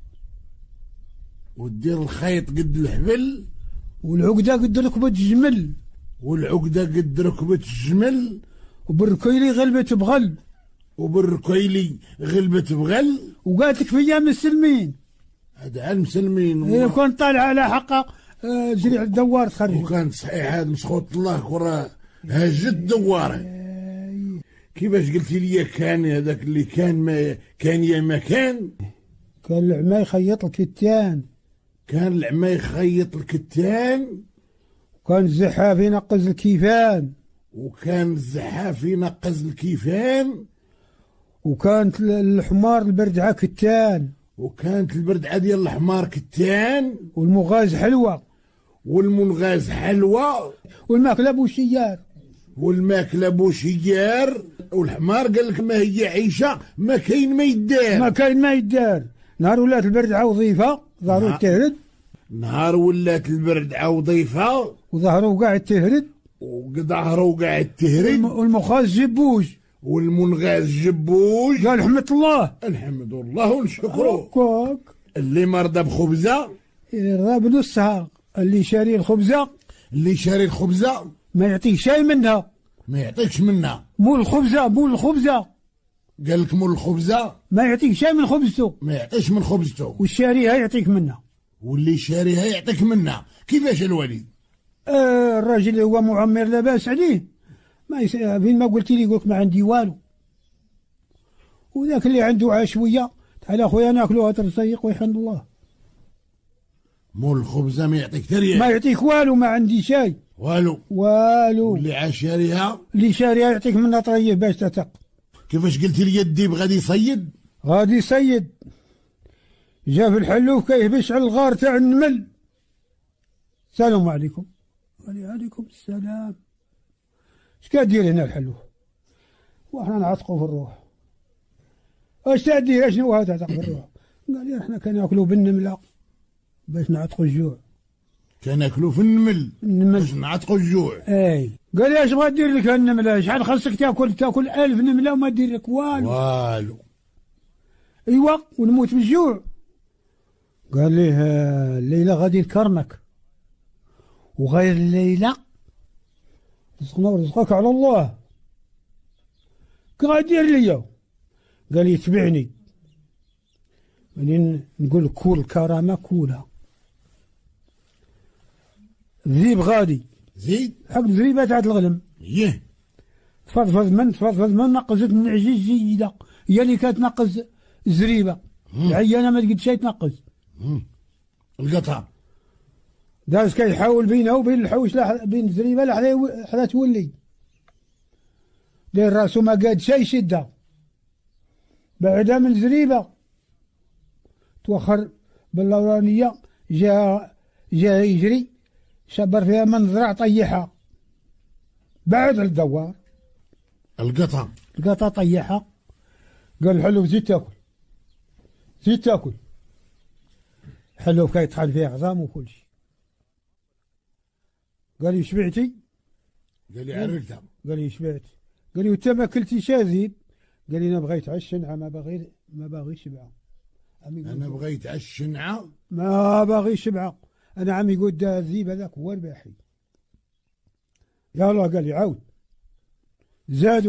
ودير الخيط قد الحبل. والعقدة قد ركبة الجمل. والعقدة قد ركبة الجمل. وبالركيلي غلبة بغل. وبالركيلي غلبة بغل. وقالت لك فيا مسلمين. هذا على المسلمين. إيه كان طالع على حقه آه جري على الدوار تخرج. وكان صحيح هذا مسخوط الله كرة هجت دواره. كيفاش قلتي لي كان هذاك اللي كان ما كان يا ما كان؟ كان العما يخيط الكتان. كان العما يخيط الكتان. كان الزحاف ينقز الكيفان، وكان الزحاف ينقز الكيفان، وكانت الحمار البردعة كتان، وكانت البردعة ديال الحمار كتان، والمغاز حلوة، والمنغاز حلوة، والماكلة بوشيار، والماكلة بوشيار. والحمار قال لك ما هي عيشة ما كاين ما يدار، ما كاين ما يدار. نهار ولات البردعة وظيفة ظهروا نهار. تهرد، نهار ولات البردعة وضيفة وظهروا قاعد تهرد، وظهروا قاعد تهرد، والمخاز جبوج، والمنغاز جبوج. قال حمد الله الحمد لله ونشكره. كوك اللي مرضى بخبزة يرضى بنصها، اللي شاري الخبزة اللي شاري الخبزة ما يعطيك شيء منها، ما يعطيكش منها. مول الخبزة مول الخبزة قال لك مول الخبزة ما يعطيك شيء من خبزته، ما يعطيش من خبزته، والشاريها يعطيك منها. واللي شاريها يعطيك منها. كيفاش الولي؟ آه الراجل اللي هو معمر لاباس عليه، ما يس... فين ما قلت لي يقول لك ما عندي والو. وذاك اللي عنده عشوية تعال اخويا ناكلوها ترصيق ويحمد الله. مول الخبزة ما يعطيك تريح، ما يعطيك والو، ما عندي شيء والو. والو. واللي عاشاريها اللي شاريها يعطيك منها طريف باش تثق. كيفاش قلت لي الديب غادي يصيد؟ غادي يصيد، جا في الحلوف كيهبش على الغار تاع النمل. السلام عليكم. وعليكم السلام. اش كدير هنا الحلوف؟ وحنا نعتقوا في الروح. اش تدير؟ اشنو هذا تعتق في الروح؟ قال لي احنا كناكلوا بالنمله باش نعتقوا الجوع. كناكلوا في النمل النمل باش نعتقوا الجوع. اي قال لي اش بغا دير لك النمله؟ شحال خاصك تاكل؟ تاكل ألف نمله وما دير لك والو. والو. ايوا ونموت بالجوع. قال لي الليله غادي نكرمك، وغير الليله رزقنا ورزقك على الله. كي دير ليا؟ قال لي تبعني. منين نقول لك كول كرامه كولها. الذيب غادي زيد حق الزريبه تاع الغنم. يه تفضفض من تفضفض من نقزت النعجه جيده، هي اللي كتنقز الزريبه. العيانه ما تقد شي تنقز. القطع داز كيحاول بينها وبين الحوش لح... بين الزريبه لحدا حدا تولي. داير راسو ما قاد شي شده، بعدا من الزريبه توخر باللورانيه، جا جا يجري شبر فيها من ذراع طيحها بعد الدوار. القطع القطع طيحها. قال الحلوف زيد تاكل زيد تاكل. الحلوف كيطحن فيه عظام وكل شيء. قال لي شبعتي؟ قال لي عرفتها. قال لي شبعت. قال لي وانت ما كلتي شاذيب؟ قال لي انا بغيت عالشنعه ما باغي ما باغي شبعه. انا بغيت عالشنعه ما باغي شبعه. انا عمي يقول دا الذيب هذاك هو الباحي. يا الله. قال لي عاود. زادوا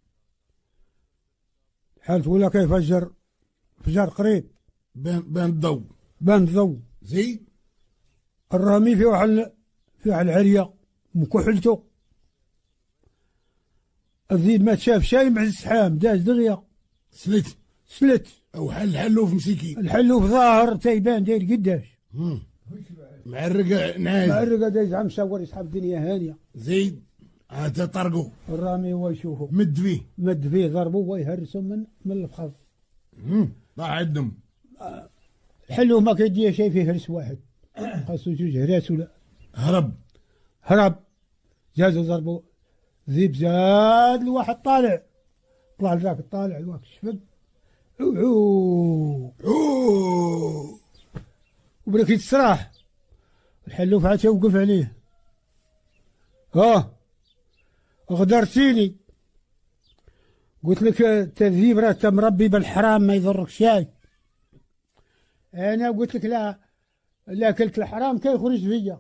حالت ولا كيفجر فجر قريب بان بان الضو بان الضو. زيد الرامي في واحد في واحد العريه مكحلته. الذيب ما تشاف شاي مع السحام داز دغيا سلت سلت. او حل الحلوف مسكين. الحلوف ظاهر تيبان داير قداش معرقه نعاس معرقه دايز عم شاور يسحب الدنيا هانيه. زيد هذا طرقوا الرامي هو يشوفه مد فيه مد فيه ضربوا ويهرسوا من من الفخذ. طاح عندهم. الحلو ما كيدير شيء فيه هرس واحد، خاصو جوج هراس ولا هرب هرب. جازوا ضربوا ذيب زاد الواحد طالع طلع ذاك الطالع الواحد شفق عو اوه وبدا كيتسراح. الحلوف عاد توقف عليه. ها غدرتيني قلت لك التذيب راه انت مربي بالحرام ما يضرك شاي. انا قلت لك لا لا كلت الحرام كيخرج فيا.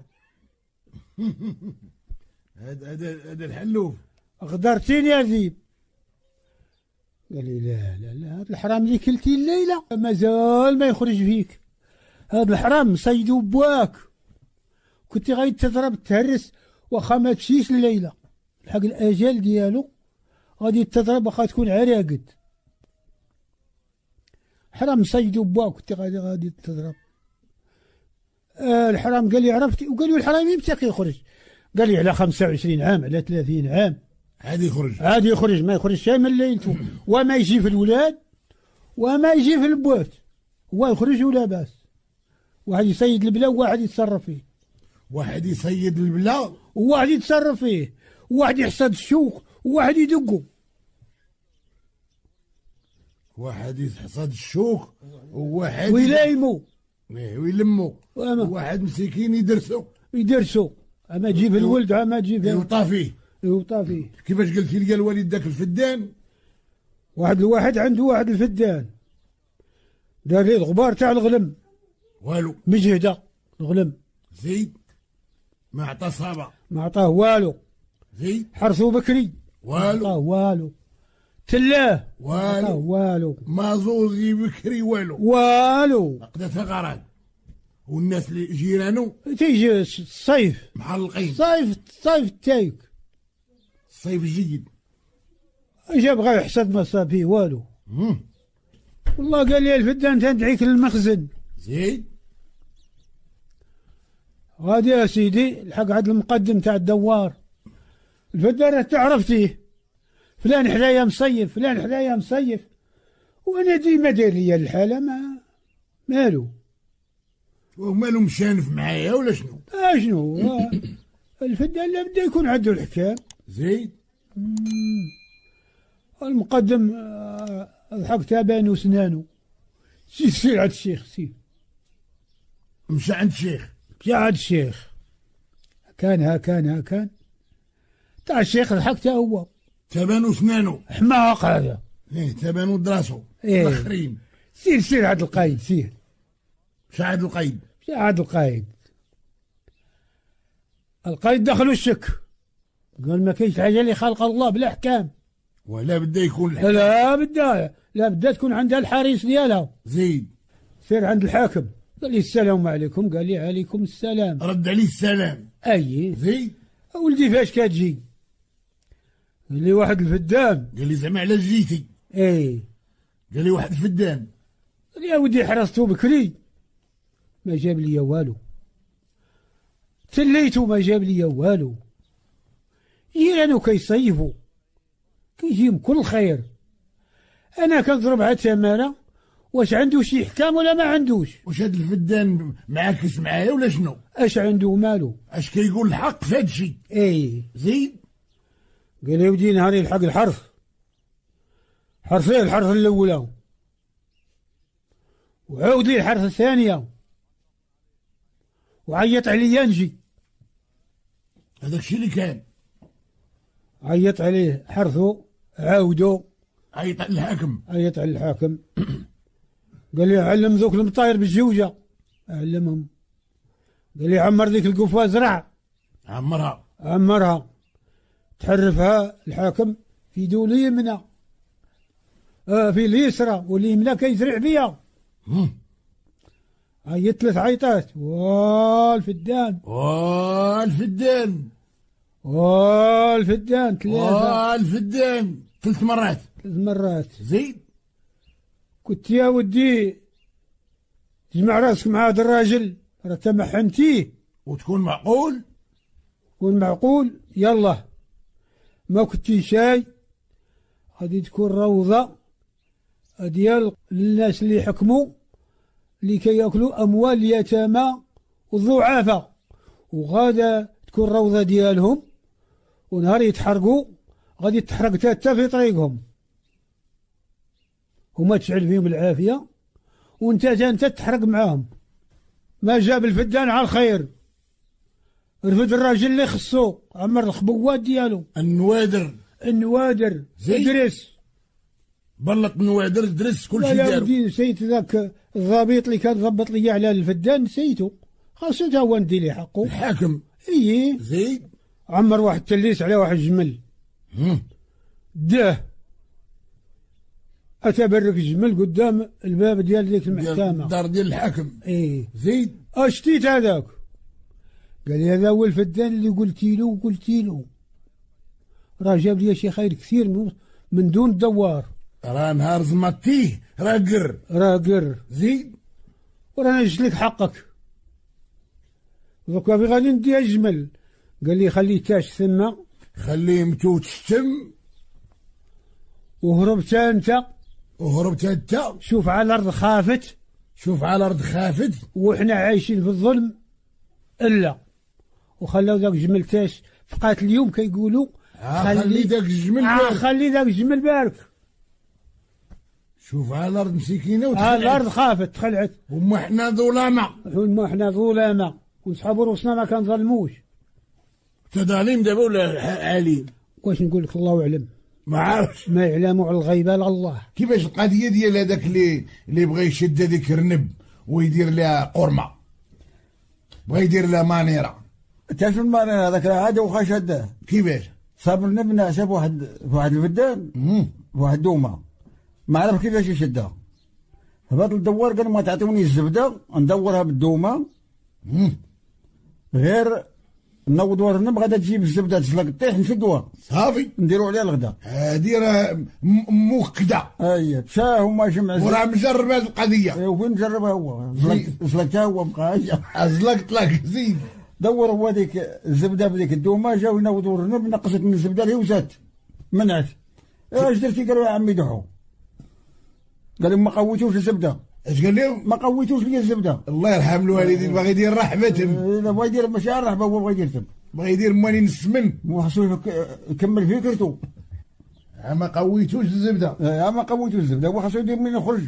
هذا هذا هذا الحلوف. غدرتيني يا ذيب. قال لي لا لا لا هذا الحرام اللي كلتي الليله مازال ما يخرج فيك. هذا الحرام مصيدو بواك، كنت غادي تضرب تهرس واخا ما تمشيش الليله الحق الاجل ديالو غادي تضرب واخا تكون عراقد. حرام مصيدو بواك كنت غادي غادي تضرب. آه الحرام قال لي عرفتي؟ وقال لي الحرام امتى كيخرج؟ قال لي على خمسة وعشرين عام على ثلاثين عام عاد يخرج عاد يخرج، ما يخرج شيء من ليلته، وما يجي في الولاد وما يجي في البوات، هو يخرج ولا باس. واحد يصيد البلا وواحد يتصرف فيه، واحد يصيد البلا وواحد يتصرف فيه، وواحد يحصد الشوك وواحد يدقه. واحد يحصد الشوك وواحد ويلايمو ويلمو، واحد مسكين يدرسو يدرسو، اما تجي في الولد اما تجي في يوطى فيه يوطى فيه. كيفاش قلت لي الوالد ذاك الفدان؟ واحد الواحد عنده واحد الفدان دار ليه الغبار تاع الغلم، والو مجهده الغلم، زيد ما عطى صابع، ما عطاه والو، زيد حرثو بكري والو، عطاه والو، تلاه والو، والو، مازوزي بكري والو والو، عقدتها غرض. والناس اللي جيرانو تيجي الصيف محلقين، صيف صيف تايك الصيف الجيد جا بغا يحسد ما صاب فيه والو. مم. والله قال لي الفدان تندعيك للمخزن. زيد غادي يا سيدي الحق عاد المقدم تاع الدوار، الفدان تعرفتيه، فلان حدايا مصيف، فلان حدايا مصيف، وانا ديما داير ليا الحاله ما مالو. ومالو مشانف معايا ولا شنو؟ اه شنو آه، الفدان لابد يكون عنده الحكام. زيد المقدم آه، الحق تابان وسنانو، سير سير عند الشيخ، سير مشى عند الشيخ، مشى عند الشيخ، كان ها كان ها كان تاع الشيخ الحق تا هو تبانو سنانو حماق هذا، ايه تبانو دراسو إيه. الاخرين. سير سير عند القايد، سير مشى عند القيد، مشى عند القايد. القايد دخلوا الشك، قال ما كاينش حاجه اللي خلق الله بلا احكام، ولا بده يكون الحكم. لا بدها لا بدها تكون عندها الحريص ديالها. زيد سير عند الحاكم، قال لي السلام عليكم، قال لي عليكم السلام. رد عليه السلام. اي زيد ولدي فاش كتجي؟ قال لي واحد الفدان. قال لي زعما على جيتي؟ اي قال لي واحد الفدان. قال لي يا ودي حرصتو بكري ما جاب لي والو، تليتو ما جاب لي والو، جيرانو كيصيفوا كيجيهم كل خير، انا كنضرب على التماره، واش عنده شي حكام ولا ما عندوش؟ واش هاد الفدان معاكس معايا ولا شنو؟ اش عنده مالو؟ اش كيقول الحق في هادشي؟ اي زيد قال لي ودي نهاري الحق الحرث، حرثيه الحرث الاولى، وعاود لي الحرث الثانيه، وعيط عليا نجي. هذاك الشيء اللي كان عيط عليه حرثو، عاودو عيط على الحاكم، عيط على الحاكم. قال لي علم ذوك المطاير بالجوجه، علمهم. قال لي عمر ذيك القفا زرع، عمرها عمرها، تحرفها الحاكم في دول اليمنى، آه في اليسرى، واليمنى كيزرع بيها. عيط ثلاث عيطات، والفدان والفدان والفدان ثلاثة، والفدان ثلاث مرات، ثلاث مرات. زيد كنت يا ودي تجمع راسك مع هذا الراجل، راه تمحنتيه وتكون معقول، كون معقول، يلا ما كنتي شاي غادي تكون روضة ديال الناس اللي يحكموا اللي كياكلوا أموال اليتامى والضعافة، وغادا تكون روضة ديالهم، ونهار يتحرقوا غادي تحرق تاتا في طريقهم، هما تشعل فيهم العافية وانت انت تحرق معاهم. ما جاب الفدان على الخير، رفد الراجل اللي خصو عمر الخبوات ديالو، النوادر النوادر ادرس، بلط النوادر درس كل شيء لا دارو. ودي نسيت ذاك الضابط اللي كان ضبط لي على الفدان، نسيتو، خاصو تا هو ندي لي حقه. الحاكم ايه زيد عمر واحد تليس على واحد الجمل، داه اتبرك الجمل قدام الباب ديال ديك المحكمة، الدار ديال الحاكم. ايه زيد اشتيت هذاك، قال لي هذا هو الفدان اللي قلتي له وقلتي له، راه جاب لي شي خير كثير من, من دون الدوار، راه نهار زمطيه راه قر راه قر. زيد ورانا جبت لك حقك، دوكا في غادي نديها الجمل، قال لي خليه تاش ثم خليه متوت الشم. وهربت انت. وهربت انت. شوف على الارض خافت. شوف على الارض خافت. وإحنا عايشين في الظلم. إلا وخلاو ذاك الجمل تاش فقات اليوم كيقولوا آه خلي ذاك الجمل آه خلي ذاك الجمل بارك. شوف على الارض مسكينه وتخلعت. آه الارض خافت تخلعت. وما احنا ظلامه. وما احنا ظلامه ونسحبوا روسنا ما كنظلموش. تظالم دابا ولا عليم؟ واش نقول لك الله اعلم. ما عارفش. ما يعلم على الغيب الا الله. كيفاش القضيه ديال هذاك اللي اللي بغى يشد هذيك رنب ويدير لها قرمه، بغى يدير لها مانيره. تعرف المانيره هذاك راه عاد وخا شداه. كيفاش؟ صاب الرنب نعسه بواحد بواحد الفدان بواحد دومه، ما عرف كيفاش يشدها. فبات الدوار قال ما تعطوني الزبده ندورها بالدومه غير نوضوا الرنب غادا تجيب الزبده تسلق الطيح نشدوها صافي نديروا عليها الغدا. هادي راه موكده. اي مشى هما جمع وراه مجرب هاد القضيه. اي وين جربها هو زلقتها هو بقى زلقت لك زيد. دور هو ديك الزبده بديك الدومه جاو ينوضوا الرنب نقصت من الزبده اللي وزات منعت. اش درتي؟ قالوا يا عمي دحو. قال لهم ما قويتوش الزبده. اش قال لهم؟ ما قويتوش لي الزبده. الله يرحم الوالدين باغي يدير رحمتهم. لا بغا يدير ماشي الرحمه هو بغا يدير تم. بغا يدير موالين السمن. وخاصو يكمل فكرته. ما قويتوش الزبده. اه ما قويتوش الزبده هو خاصو يدير منين يخرج.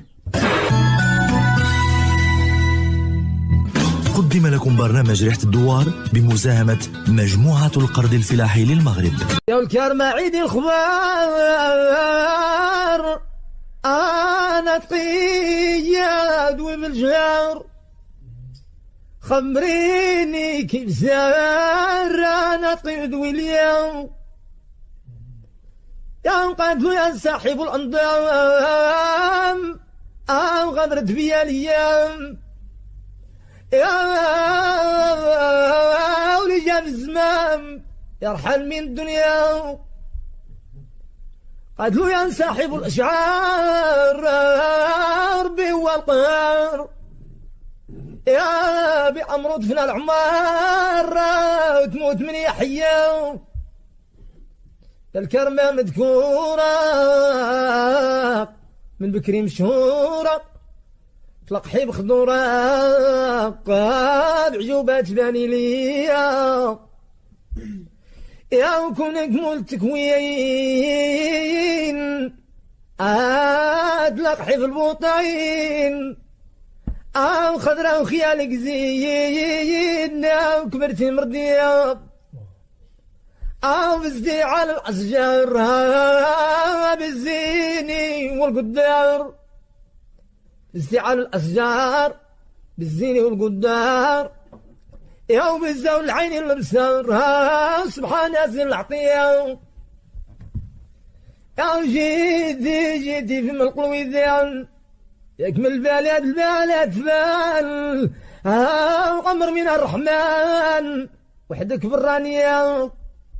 قدم لكم برنامج ريحة الدوار بمساهمة مجموعة القرض الفلاحي للمغرب. يا الكرمة عيد الخبار أنا تقياد وبالجار خمريني كيف زار أنا تقيد واليوم يا قادلو يا صاحب الأنضام أو غدرت بيا الأيام يا ولي جاب الزمام يرحل من الدنيا قاتلوا يا صاحب الأشعار ربي هو القهار يا بأمر دفن العمار وتموت من يحيا الكرمة مذكورة من بكري مشهورة طلق حيب خضورة قاب عجوبات باني ليا يا وكونك مول تكوين عاد لق حيب البوطين او خضرا وخيالك زين او كبرتي مردية او بزدي على الاشجار بالزيني والقدار بزدي على الاشجار بالزيني والقدار يوم الزول العين المبصر سبحان نازل العطية يا جيدي جيدي في القلوي ذيان يكمل البلد البلد فال ها قمر من الرحمن وحدك برانية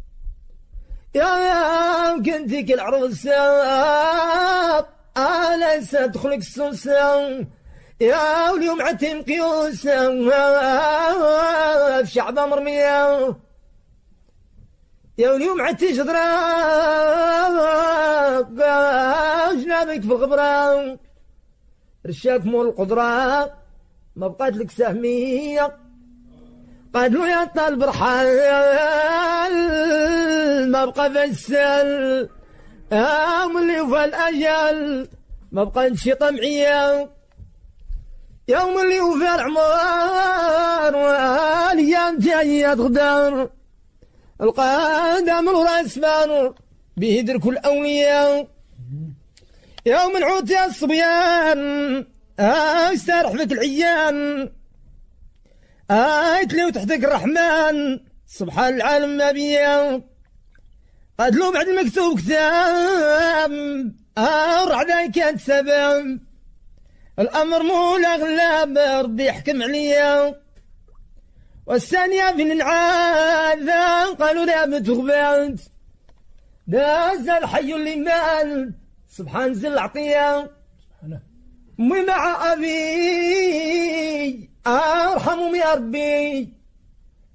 يا كنتي كالعروسة ليس تدخلك السوسة يا واليوم عتم قيوسة في شعب مرمية يا واليوم عتي شجرة جنابك في الغبرة رشاك مول القدرة ما بقات لك سهمية قالوا يا طالب رحال ما بقى فسال يا ملي وفى الأجل ما بقى نشي طمعية يوم اللي وفى العمر والايام جايه تغدر القدم وراس بار بيدرك الاولياء يوم نعود يا الصبيان استرح فيك العيان ايتلي وتحتك الرحمن سبحان العالم ما بيا قدلو بعد المكتوب كتاب الرعداي كانت سبب الأمر مولا غلاب ربي يحكم عليا والثانية في العاذة قالوا لا بتغبانت داز الحي اللي مال سبحان زل العطية أمي مع أبي أرحمهم يا ربي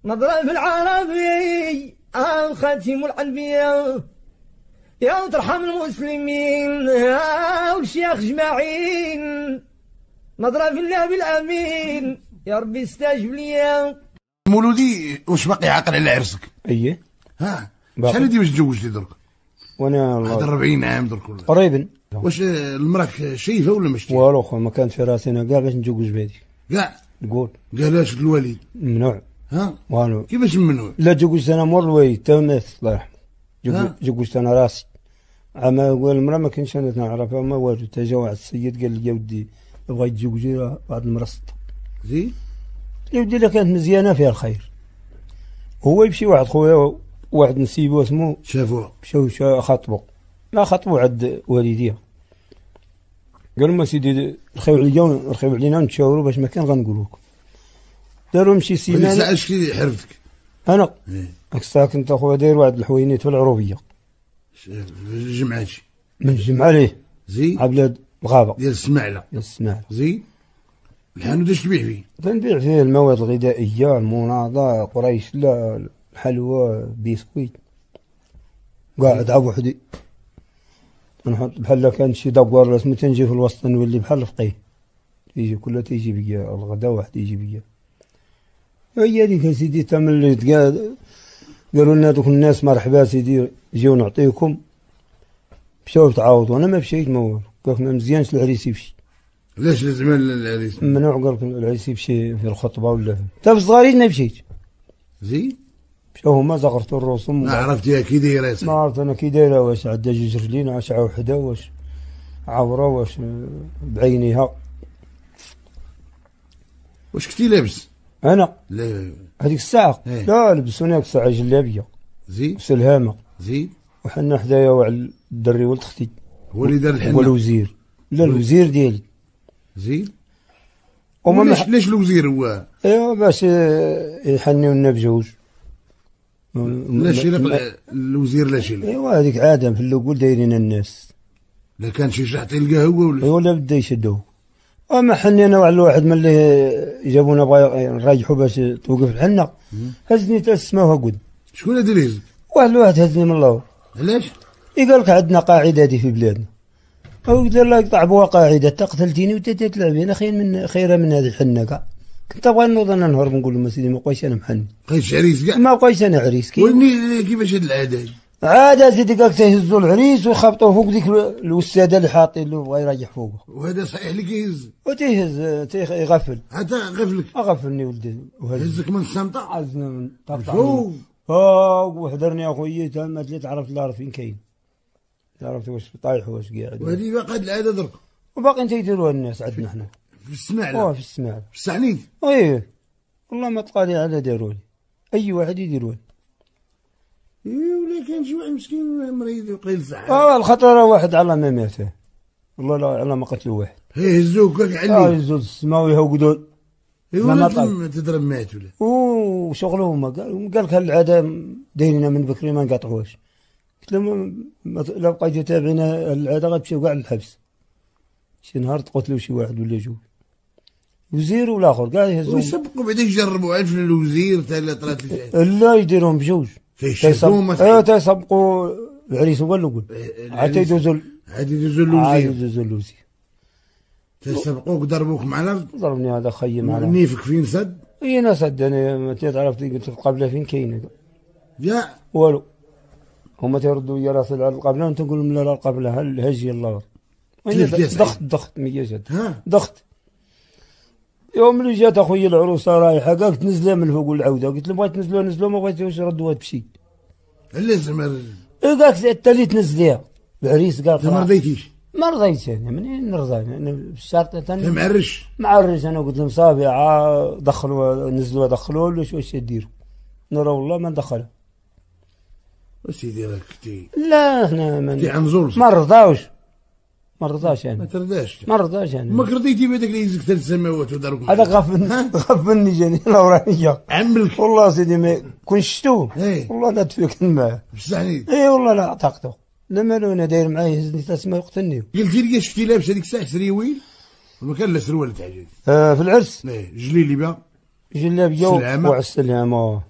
مضرب العربي الخاتم العنبية يا ترحم المسلمين يا والشيخ جماعين مضرب النبي الامين يا ربي استجب لي. مولودي واش باقي عاقل على عرسك؟ ايه ها شحال هادي باش تزوجتي درك؟ وانا هذا أربعين عام درك ولا قريبا. واش المراك شايفه ولا مش شايفه؟ والو خو ما كانت في راسنا كاع باش نتزوج بهادي كاع تقول قالاش الوالد ممنوع. ها والو كيفاش ممنوع؟ لا تزوجت انا مور الوالد تا مات الله يرحمه. تزوجت انا راسي اما قال المراه ما كاينش انا نعرفها ما والو تا جا واحد السيد قال لي يا ودي بغا يتزوجي واحد المراه سطة. زين يا ودي الا كانت مزيانه فيها الخير. هو يمشي واحد خويا واحد نسيبو اسمو شافوها مشاو خطبوا ما خطبوا عند والديها قالوا ما سيدي رخيو عليا رخيو علينا نتشاوروا باش ما كان غنقول لكم. داروا مشي سيمانه. اش كي حرفتك؟ انا ايه هاك الساعه كنت اخويا داير واحد الحوينيت في العروبيه جمعاتي من الجمعه ليه زين مع بلاد الغابه ديال السماعله ديال السماعله. زين الحانوت اش تبيع فيه؟ تنبيع فيه المواد الغذائيه المناضه قريش لا الحلوى بيسكويت قاعد عا بوحدي نحط بحال كان شي دكوار رسمي تنجي في الوسط نولي بحال الفقيه تيجي كلها تيجي بيا الغدا واحد يجي بيا. هي هذيك سيدي تا ملي قالوا لنا دوك الناس مرحبا سيدي جيو نعطيكم مشاو تعاوضوا. انا ما مشيت ما والو قالك ما مزيانش العريس يمشي. علاش لازم العريس ممنوع قالك العريس يمشي في الخطبه ولا تا في الصغارين ما مشيت. زين مشاو هما زغرتوا الرسوم ما عرفتيها كي دايره؟ ما عرفت انا كي دايره واش عندها جوج رجلين واش عا وحده واش عوره واش بعينيها. واش كنتي لابس؟ انا لا هذيك الساعه ايه. لا لبسوني هذيك الساعه جلابيه زين سلهامه زين وحنا حدايا واحد الدري ولد اختي هو اللي دار الحنه هو الوزير لا الوزير ديالي. زين وما ليش ليش الوزير هو؟ ايوا باش يحنيو لنا بجوج. لا شي الوزير لا شي ايوا هذيك عاده في الاول دايرين الناس. لا كان شي شحط تلقاه هو ولا ايوا لا بدا يشدوه. اما حنينا على الواحد ملي جابونا بغا نريحوا باش توقف الحنه هزني تا السما وقد. شكون هذا اللي هز؟ واحد الواحد هزني من اللور. علاش؟ قال لك عندنا قاعده هذه في بلادنا او قال الله يقطع بها قاعده تا قتلتيني وانت تلعب هنا خير من خيره من هذه الحنه كاع. كنت ابغى نوض انا نهرب نقول لهم سيدي ما بقيتش انا محني. بقيتش عريس كاع؟ ما بقيتش انا عريس. كي ويني كيفاش هاد العاده هادي؟ عاده سيدي قالك تيهزوا العريس ويخبطوا فوق ديك الوساده اللي حاطين له بغا يريح فوقه. وهذا صحيح اللي كيهز؟ وتيهز تيغفل. حتى غفلك؟ غفلني ولدي هزك من السمطه؟ عزنا من طقطقه فوق فوق وحضرني اخويا تا ما تليت عرفت لا فين كاين. عرفت واش طايح واش قاعد. وهذه باقا هاد العاده درك؟ وباقيين تيديروها الناس عندنا حنا في السماعله؟ اه في السماعله في السحنيت؟ ايه والله ما تقالي على داروا لي اي واحد يديروها. ايه ولا كان شي واحد مسكين مريض وقيل صحه. اه الخطر واحد على ما ماته والله لا على ما قتلوا واحد. هي هزوك عليه اه يهزوا السما ويهودوا. ايوا ما تضرب مات ولا؟ وشغلهم قال لك هالعاده دايرينها من بكري ما نقطعوهاش. قلت لهم لا بقيتوا تابعين العاده غتمشيو كاع للحبس. شي نهار تقتلوا شي واحد ولا جوج وزير والاخر كاع يهزوا ويسبقوا بعدا يجربوا عرف الوزير تا طلعت لا يديرهم بجوج تيسبقوا ايوا تيسبقوا العريس هو الاول عاد يدوزوا عاد يدوزوا الوزير عاد يدوزوا الوزير تيسبقوك ضربوك مع الارض. ضربني هذا خيم على نيفك فين سد؟ اي انا سد انا ما تعرف قلت القبله فين كاينه يا والو هما تيردوا لي راسي على القبله وانت تقول لهم لا لا القبله هل هجي الله ضغط ضغط مية جد ضغط. يوم اللي جات اخويا العروسه رايحه قالت تنزلها من فوق العوده قلت له بغيت نزلوها نزلوها ما بغيتوش ردوها تمشي. لازم قالت انت اللي تنزليها العريس قال ما رضيتيش؟ ما رضيتش انا منين نرضى انا بالشرط ثاني معرش معرش انا قلت لهم صافي عا دخلوا نزلوها دخلوها ولا واش ديروا؟ نرى والله ما ندخلها. وسيدي راك كنتي لا احنا ما ما رضاوش ما رضاش انا ما ترضاش ما رضاش انا ما رضيتي بهذاك اللي يهزك ثلاث سماوات ودارك هذا غفلني غفلني جاني الاورانيه عملك والله سيدي ما كون شفتو والله لا تفيك معاه بصحني اي والله لا عتقته لا مالو انا داير معاه يهزني ثلاث سما يقتلني. قلتي لي شفتي لابس هذيك الساعه سريويل وما كان لا سروال تاع جديد آه في العرس ايه جليلي بها جلابيه وعسلامه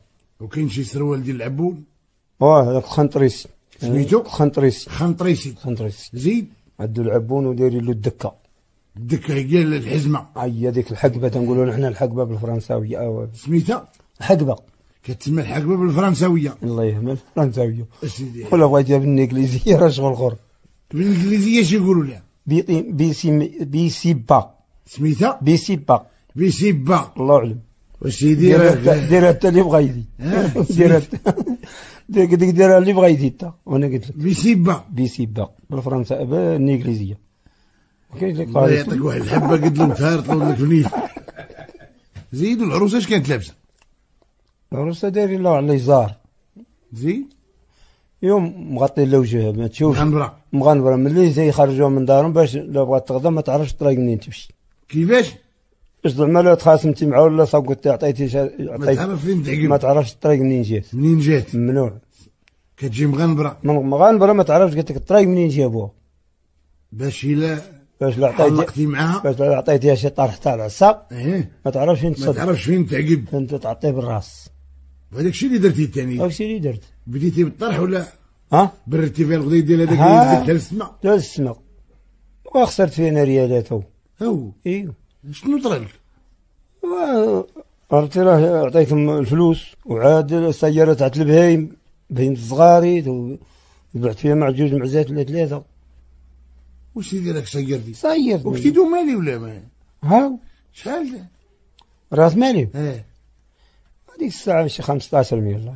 وكاين شي سروال ديال العبون. واه هذاك الخنطريسي سميتو الخنطريسي خنطريسي. خنطريسي زيد. عندو العبون ودايرين له الدكه. الدكه هي الحزمه. هي ديك الحقبه تنقولوا نحن الحقبه بالفرنساويه. أو سميتها حقبه. كتسمى الحقبه بالفرنساويه. الله يهمل الفرنساويه. اسيدي ولا بغيتيها بالانجليزيه راه شغل اخر. بالانجليزيه شي يقولوا لها؟ بي بيسي بيسيبا. سميتها بيسيبا. بيسيبا. الله اعلم. وسيدي ديرها انت اللي بغيتي. ديرها ديك ديك ديرها اللي بغيتي انت وانا قلت لك. بيسيبا. بيسيبا بالفرنسا بالانجليزيه. كاين لك الله يعطيك واحد الحبه قد لهم تهرطوا لك فنيف. زيد. والعروسه اش كانت لابسه؟ العروسه دايرين لها على اليزار. زيد. يوم مغطي له وجهها ما تشوفش. مغنبره. مغنبره ملي زي يخرجوها من دارهم باش لو بغات تغدا ما تعرفش الطريق منين تمشي. كيفاش؟ باش زعما لا تخاصمتي معاه ولا صاوبتي عطيتي شا... ما تعرف فين تعقب. ما تعرفش الطريق منين جات. منين جات؟ ممنوع. كتجي مغنبره. مغنبره ما تعرفش قلت لك الطريق منين جابوها. باش الا باش لا عطيتي علقتي معاها. باش لا عطيتيها شي طرح تاع العصا. ايه. ما تعرفش فين ما تصد. تعرفش فين تعقب. انت تعطيه بالراس. وهذاك الشيء اللي درتي الثاني. هاك الشيء اللي درت. بديتي بالطرح ولا ها؟ بردتي فيها الغدي ديال هذاك ها. اللي يهزك للسما. لا السما. وخسرت فينا ريالات هو. هو ايوا. شنو طرا لك؟ عرفتي راه عطيتهم الفلوس وعاد السيارة تاعت البهايم بهيم صغاري وبعت فيها مع جوج معزات ولا ثلاثة. واش يدير لك سيرتي؟ سيرتني. وكتيدو مالي ولا ما؟ ها شحال؟ راس مالي؟ اه. هذيك الساعة شي خمسطاش مية الله.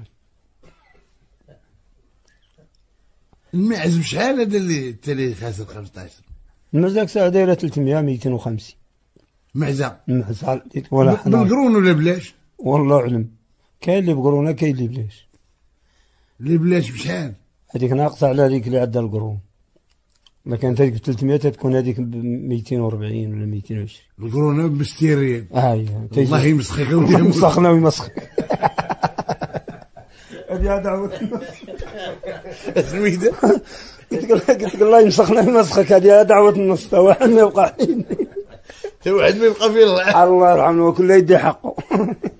المعز بشحال هذا اللي انت اللي خاسر خمسطاش؟ المعزة ساعة دايرة ثلاثمية ميتين وخمسين. معزة. معزة ولا حنا. بالقرون ولا بلاش؟ والله أعلم. كاين اللي بقرونة كاين اللي بلاش. اللي بلاش بشحال؟ هذيك ناقصة على هذيك اللي عندها القرون. ما كانت هذيك ب ثلاثمية تكون هذيك ب ميتين وأربعين ولا ميتين وعشرين. القرونه ب ستين ريال. اه الله يمسخك ودي مسخنا ويمسخك. هذه دعوة. سميتها؟ قلت لك قلت لك الله يمسخنا ويمسخك هذه دعوة النص تا واحد ما يبقى. تا واحد ما يبقى فيه الله. الله يرحمه وكل يدي حقه.